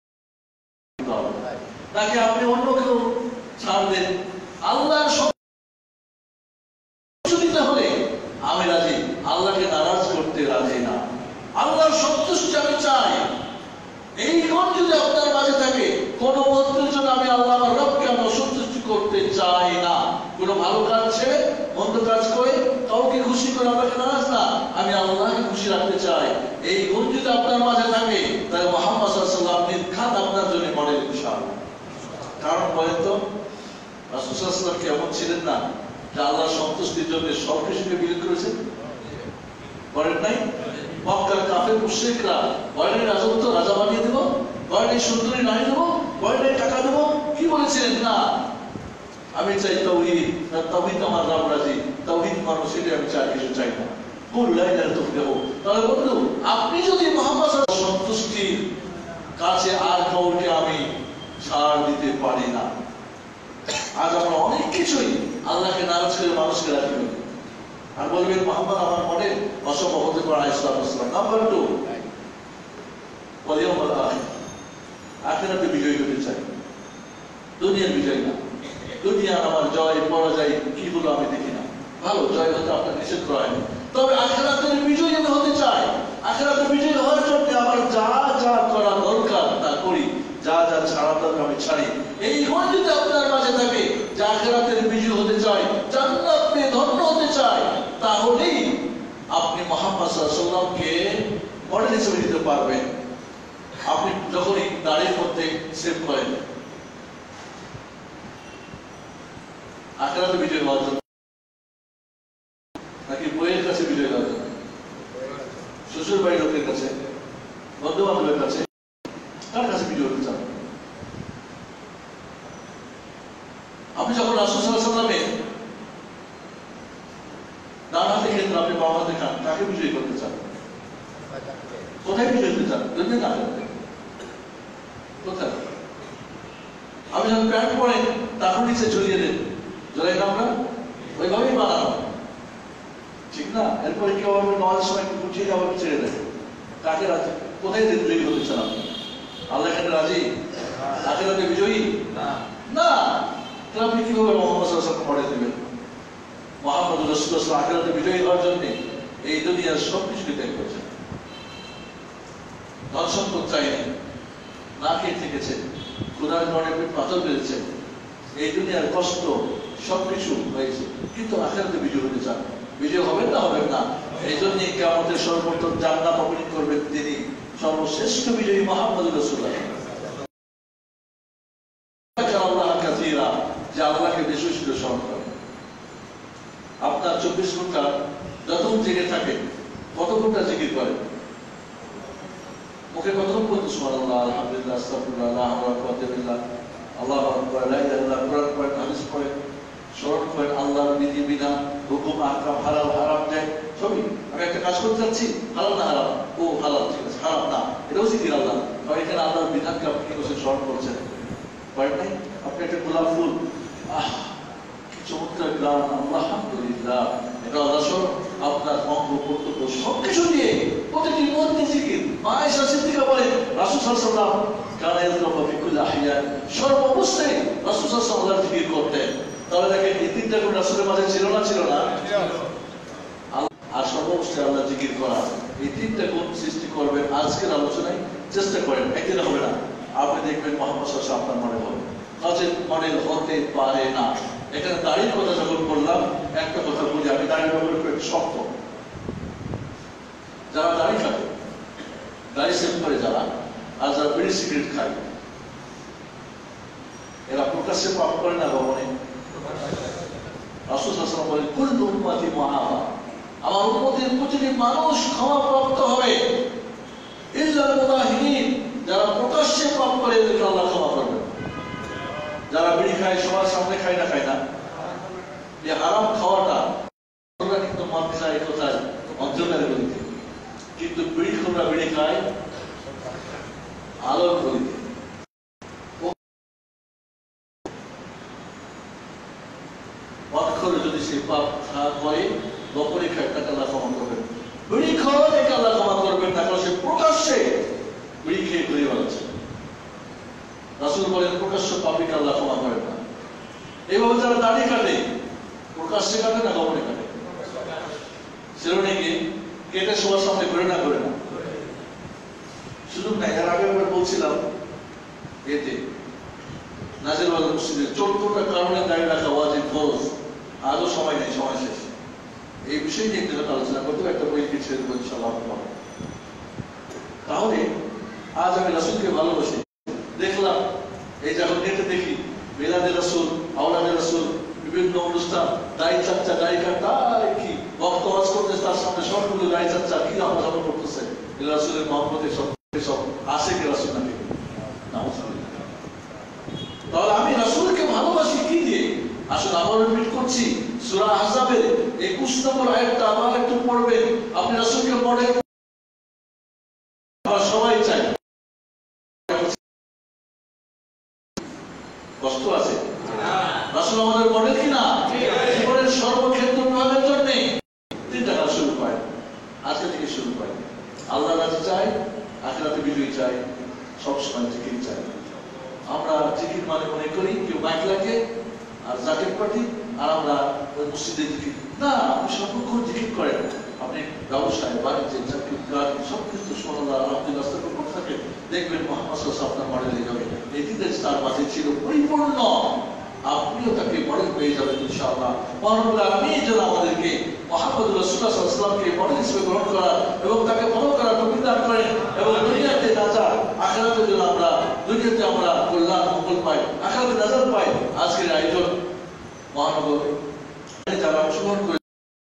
A: তাকে আপনি অন্য কেউ ছাড় দেন, আল্লাহর সন্তুষ্টি দিতে হলে আমি রাজি, আল্লাহকে নারাজ করতে রাজি না। আল্লাহর সন্তুষ্টি আমি চাই। এই গুণ যদি আপনার মাঝে থাকে, কোন মুহূর্তের জন্য আমি আল্লাহ আমার রবকে আমি অসন্তুষ্টি করতে চাই না। কোন ভালো কাজ ছেড়ে মন্দ কাজ করে কাউকে খুশি করে আমাকে নারাজ না, আমি আল্লাহকে খুশি রাখতে চাই। এই গুণ যদি আপনার মাঝে থাকে, তাহলে মুহাম্মদ সাল্লাল্লাহু আলাইহি ওয়াসাল্লাম নির্ঘাত আপনার জন্য মডেল ইনশাআল্লাহ। কারণ বলেন তো, রাসূল সাল্লাল্লাহু আলাইহি ওয়াসাল্লাম কি এমন ছিলেন না যে আল্লাহর সন্তুষ্টির জন্য সবকিছুকে বিলীন করেছেন? করেন নাই? মক্কার কাফের মুশরিকরা বলেন রাজত্ব রাজা বানিয়ে দেব, বলেন সুন্দরী নারী দেব, বলেন টাকা দেব, কি বলেছিলেন? না, আমি চাই তাওহীদ, তাওহীদ আমার রব রাজি, তাওহীদ মানুষ, সেটা আমি চাই, কিছু চাই না। কুল লা ইলাহা ইল্লাল্লাহ। তাহলে বন্ধু, আপনি যদি মুহাম্মদ সাল্লাল্লাহু আলাইহি ওয়াসাল্লাম সন্তুষ্টির কাছে আর কাউকে আমি ছাড় দিতে পারি না। আজ আমরা অনেক কিছুই আল্লাহকে নারাজ করে মানুষকে রাজি করি, আর বলবেন মুহাম্মদ আমার মডেল, অসম্ভব হতে পারে আলাইহিস সালাম। নাম্বার 2, ওয়াল ইয়াউমুল আখির, আখিরাতে বিজয়ী হতে চাই, দুনিয়ার বিজয় না। দুনিয়ার আমার জয় পরাজয় কি হলো আমি দেখি না, ভালো জয় হতে আপনার নিষেধ করা হয়নি, তবে আখিরাতের বিজয়ী আমি হতে চাই। আখিরাতের বিজয়ী হওয়ার জন্য আমার যা যা করা দরকার তা করি, যা যা ছাড়া দরকার আমি ছাড়ি। এই গুণ যদি আপনার মাঝে থাকে, যে আখিরাতের বিজয়ী হতে চাই, জান্নাত পেয়ে ধন্য হতে চাই, তাহলেই আপনি মুহাম্মদ সাল্লাল্লাহু আলাইহি ওয়াসাল্লামকে মডেল হিসেবে নিতে পারবেন। আপনি যখনই দাড়ির মধ্যে সেভ করেন, আখিরাতে বিজয় হওয়ার জন্য নাকি বইয়ের কাছে বিজয় হওয়ার জন্য? শ্বশুর বাড়ির লোকের কাছে, বন্ধু বান্ধবের কাছে, কার কাছে বিজয় হতে চান? আপনি যখন রাসূল সাল্লাল্লাহু আলাইহি ওয়াসাল্লামের ডান হাতে খেতেন, আপনি বাম হাতে খান, কাকে বিজয় করতে চান? কোথায় বিজয় হতে চান? দুনিয়া না করতে কোথায়? আপনি যখন প্যান্ট পরেন, তারপর নিচে ঝুলিয়ে দেন, ঝুলাই না আমরা ওইভাবেই বানানো, ঠিক না? এরপরে কেউ আপনি নামাজের সময় একটু গুছিয়ে আবার ছেড়ে দেন, কাকে রাজি? কোথায় বিজয়ী হতে চান আপনি? আল্লাহ এখানে রাজি? আখিরাতে বিজয়ী না। তাহলে আপনি কিভাবে মুহাম্মদ সাল্লাল্লাহু আলাইহি ওয়াসাল্লাম মডেল দিবেন? মুহাম্মদ রাসূলুল্লাহ আখিরাতে বিজয়ী হওয়ার জন্য এই দুনিয়ার সবকিছুকে ত্যাগ করেছেন। ধন সম্পদ চাইনি, না খেয়ে থেকেছে, ক্ষুধার কারণে পেট পাথর বেড়েছে, এই দুনিয়ার কষ্ট সবকিছু হয়েছে, কিন্তু আখিরাতে বিজয় হতে চান। বিজয় হবেন না? হবেন না। এই জন্য কিয়ামতের সর্বপ্রথম জান্নাত ওপেনিং করবেন তিনি, সর্বশ্রেষ্ঠ বিজয়ী মুহাম্মদ রাসূলুল্লাহ। আল্লাহ কাসীরা, যে আল্লাহকে বেশি বেশি স্মরণ করেন। আপনার 24 ঘন্টা যতক্ষণ জেগে থাকে, কত ঘন্টা জিকির করেন? মুখে কতক্ষণ বলতে সুবহানাল্লাহ, আলহামদুলিল্লাহ, আস্তাগফিরুল্লাহ, লা হাওলা ওয়ালা কুওয়াতা ইল্লা বিল্লাহ, আল্লাহু আকবার, লা ইলাহা ইল্লাল্লাহ, কোরআন পড়েন, হাদিস পড়েন, স্মরণ করেন আল্লাহর বিধি বিধান, হুকুম আহকাম, হালাল হারাম যায় সবই। আমি একটা কাজ করতে যাচ্ছি, হালাল না হারাম? ও হালাল, ঠিক আছে, হারাম না, এটাও জিকির আল্লাহ। কারণ এখানে আল্লাহর বিধানকে আপনি কি করছেন? স্মরণ করছেন, করেন নাই? আপনি একটা গোলাপ ফুল, আহ কি চমৎকার গান, আলহামদুলিল্লাহ, এটা আল্লাহ আপনার অঙ্গ কর্তব্য সবকিছু দিয়ে প্রতিটি মুহূর্তে জিকির। মা আয়েশা সিদ্দিকা বলেন রাসূল সাল্লাল্লাহু আলাইহি ওয়াসাল্লাম কানা ইয়াযকুরু ফি কুল্লি আহইয়ান, সর্বাবস্থায় রাসূল সাল্লাল্লাহু আলাইহি ওয়াসাল্লাম জিকির করতেন। তাহলে দেখেন এই তিনটা গুণ রাসূলের মাঝে ছিল না? ছিল না? আর সর্বাবস্থায় আল্লাহ জিকির করা, এই তিনটা গুণ সৃষ্টি করবেন। আজকের আলোচনায় চেষ্টা করেন, একদিন হবে না, আপনি দেখবেন মুহাম্মদ সাল্লাল্লাহু আলাইহি ওয়াসাল্লাম আপনার মনে হবে। কাজের মডেল হতে পারে না। এখানে দাড়ির কথা যখন বললাম, একটা কথা বলি, আমি দাড়ির ব্যাপারে একটু শক্ত। যারা দাড়ি খায়, দাড়ি সেভ করে যারা, আর যারা বিড়ি সিগারেট খায়, এরা প্রকাশ্যে পাপ করে না ভবনে? রাসূল সাল্লাল্লাহু আলাইহি ওয়াসাল্লাম বলেন কুল্লু উম্মতি মুআফা, আমার উম্মতের প্রতিটি মানুষ ক্ষমাপ্রাপ্ত হবে, ইল্লাল মুদাহিনিন, যারা প্রকাশ্যে পাপ করে এদেরকে আল্লাহ ক্ষমা করবেন। যারা বিড়ি খায় সবার সামনে খায় না? খায় না? এই হারাম খাওয়াটা, ওরা কিন্তু মদ খায় কোথায়? অন্ধকারের গলিতে, কিন্তু বিড়ি খোররা বিড়ি খায় আলোর গলিতে। মদ খোরে যদি সে পাপ করে, গোপনে খায়, তাকে আল্লাহ ক্ষমা করবেন। বিড়ি খাওয়াটাকে আল্লাহ ক্ষমা করবেন না, কারণ সে প্রকাশ্যে বিড়ি খেয়ে ঘুরে বেড়াচ্ছে। রাসূল বলেন প্রকাশ্য পাপীকে আল্লাহ ক্ষমা করেন না। এইভাবে যারা দাড়ি কাটে, প্রকাশ্যে কাটে না গোপনে কাটে? সেরুনে গিয়ে কেটে সবার সামনে ঘুরে না? করে না? সুযোগ নাই। এর আগে একবার বলছিলাম এতে নাজিরওয়াল মসজিদে 14টা কারণে দাড়ি রাখা ওয়াজিব ফরজ, আজও সময় নেই, সময় শেষ। এই বিষয় নিয়ে একটু আলোচনা করতে একটা বই ছেড়ে দেবো ইনশাআল্লাহ। তাহলে আজ আমি রাসূলকে ভালোবাসি। দেখলাম এই যখন নেটে দেখি মিলাদে রাসূল, আওলাদে রাসূল, বিভিন্ন অনুষ্ঠান, দাড়ি চাচ্চা, দাড়ি কাটা, কি বক্ত ওয়াজ করতে তার সামনে সবগুলো দাড়ি চাচ্চা কি আমল করতেছে, রাসূলের মহব্বতে সব আশিক রাসূল নাকি? তাহলে আমি রাসূলকে ভালোবাসি কি দিয়ে? আসলে আবার রিপিট করছি, সূরা আহজাবের 21 নম্বর আয়াতটা আবার একটু পড়বেন। আপনি রাসূলকে মডেল সবাই চাই, কষ্ট আছে? রাসূল আমাদের মডেল কিনা? জীবনের সর্বক্ষেত্র বিভাগের জন্য 3টা কাজ শুরু হয়, আজকে থেকে শুরু হয়। আল্লাহ রাজি চাই, আখিরাতে বিজয়ী চাই, সবসময় জিকির চাই। আমরা জিকির মানে মনে করি কেউ মাইক লাগে আর জাকেট পার্টি, আর আমরা ওই মসজিদে জিকির না। আপনি সর্বক্ষণ জিকির করেন, আপনি ব্যবসায়, বাণিজ্যে, চাকরি, কাজ সবকিছু সুবহানাল্লাহ আলহামদুলিল্লাহ করতে থাকেন, দেখবেন মুহাম্মদ সাল্লাল্লাহু আলাইহি ওয়াসাল্লাম আপনার মডেল হয়ে যাবে। এই 3টা তার মাঝে ছিল পরিপূর্ণ, আপনিও তাকে মডেল পেয়ে যাবেন ইনশাআল্লাহ। মহানবী আপনি যেন আমাদেরকে মুহাম্মদ রাসূলুল্লাহ সাল্লাল্লাহু আলাইহি ওয়াসাল্লামকে মডেল হিসেবে গ্রহণ করা এবং তাকে ফলো করার তৌফিক দান করেন, এবং দুনিয়াতে নাজাত, আখিরাতে যেন আমরা, দুনিয়াতে আমরা কল্যাণ মঙ্গল পাই, আখিরাতে নাজাত পাই। আজকের আয়োজন মহানবী যারা অংশগ্রহণ করে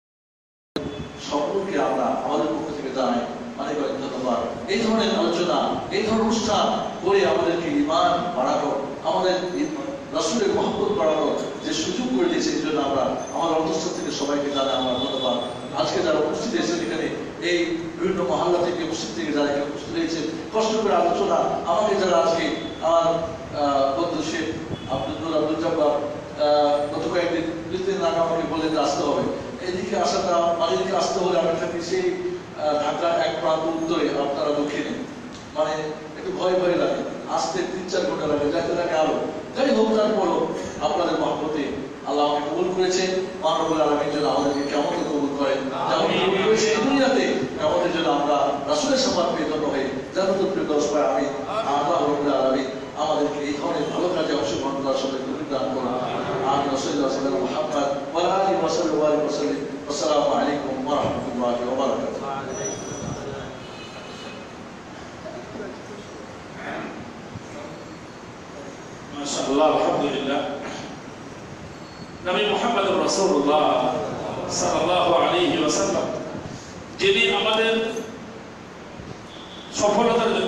A: সকলকে আমরা আমাদের পক্ষ থেকে জানাই অনেক অনেক ধন্যবাদ। এই ধরনের আলোচনা, এই ধরনের অনুষ্ঠান করে আমাদেরকে ঈমান বাড়ানো, আমাদের রাসূলের মহব্বত বাড়ানোর যে সুযোগ করে দিয়েছে, এই জন্য আমরা আমার অন্তঃস্থল থেকে সবাইকে জানাই আমরা ধন্যবাদ। আজকে যারা উপস্থিত হয়েছেন এখানে, এই বিভিন্ন মহল্লা থেকে উপস্থিত থেকে যারা এখানে উপস্থিত হয়েছে, কষ্ট করে আলোচনা, আমাকে যারা আজকে আমার বন্ধু শেখ আব্দুল জব্বার গত কয়েকদিন 2-3 দিন আগে আমাকে বলে আসতে হবে, এদিকে আসাটা, এদিকে আসতে হলে আমি থাকি সেই ঢাকা এক প্রান্ত উত্তরে, আপনারা দক্ষিণে, মানে একটু ভয় ভয় লাগে, আসতে 3-4 ঘন্টা লাগে, যাইতে লাগে আরো। যাই হোক, তারপরও আপনাদের মহব্বতে আল্লাহ আমাকে কবুল করেছেন। মহানবী আলামিন যেন আমাদেরকে কিয়ামতে কবুল করেন, যেমন কবুল করেছে এই দুনিয়াতে, কিয়ামতের জন্য আমরা রাসূলের শাফাত পেয়ে ধন্য হয়ে জান্নাতুল ফিরদাউস পাই। আমিন। আল্লাহ রাব্বুল আলামিন আমাদেরকে এই ধরনের ভালো কাজে অংশগ্রহণ করার সাথে তৌফিক দান করুন। আমিন। রাসূলুল্লাহ সাল্লাল্লাহু আলাইহি মুহাম্মদ ওয়া আলা আলিহি ওয়া সাল্লাম। আসসালামু আলাইকুম ওয়া রাহমাতুল্লাহি ওয়া বারাকাতুহু।
B: মাশাআল্লাহ, আলহামদুলিল্লাহ। নবী মুহাম্মদ রাসূলুল্লাহ সাল্লাল্লাহু আলাইহি ওয়াসাল্লাম যিনি আমাদের সফলতার জন্য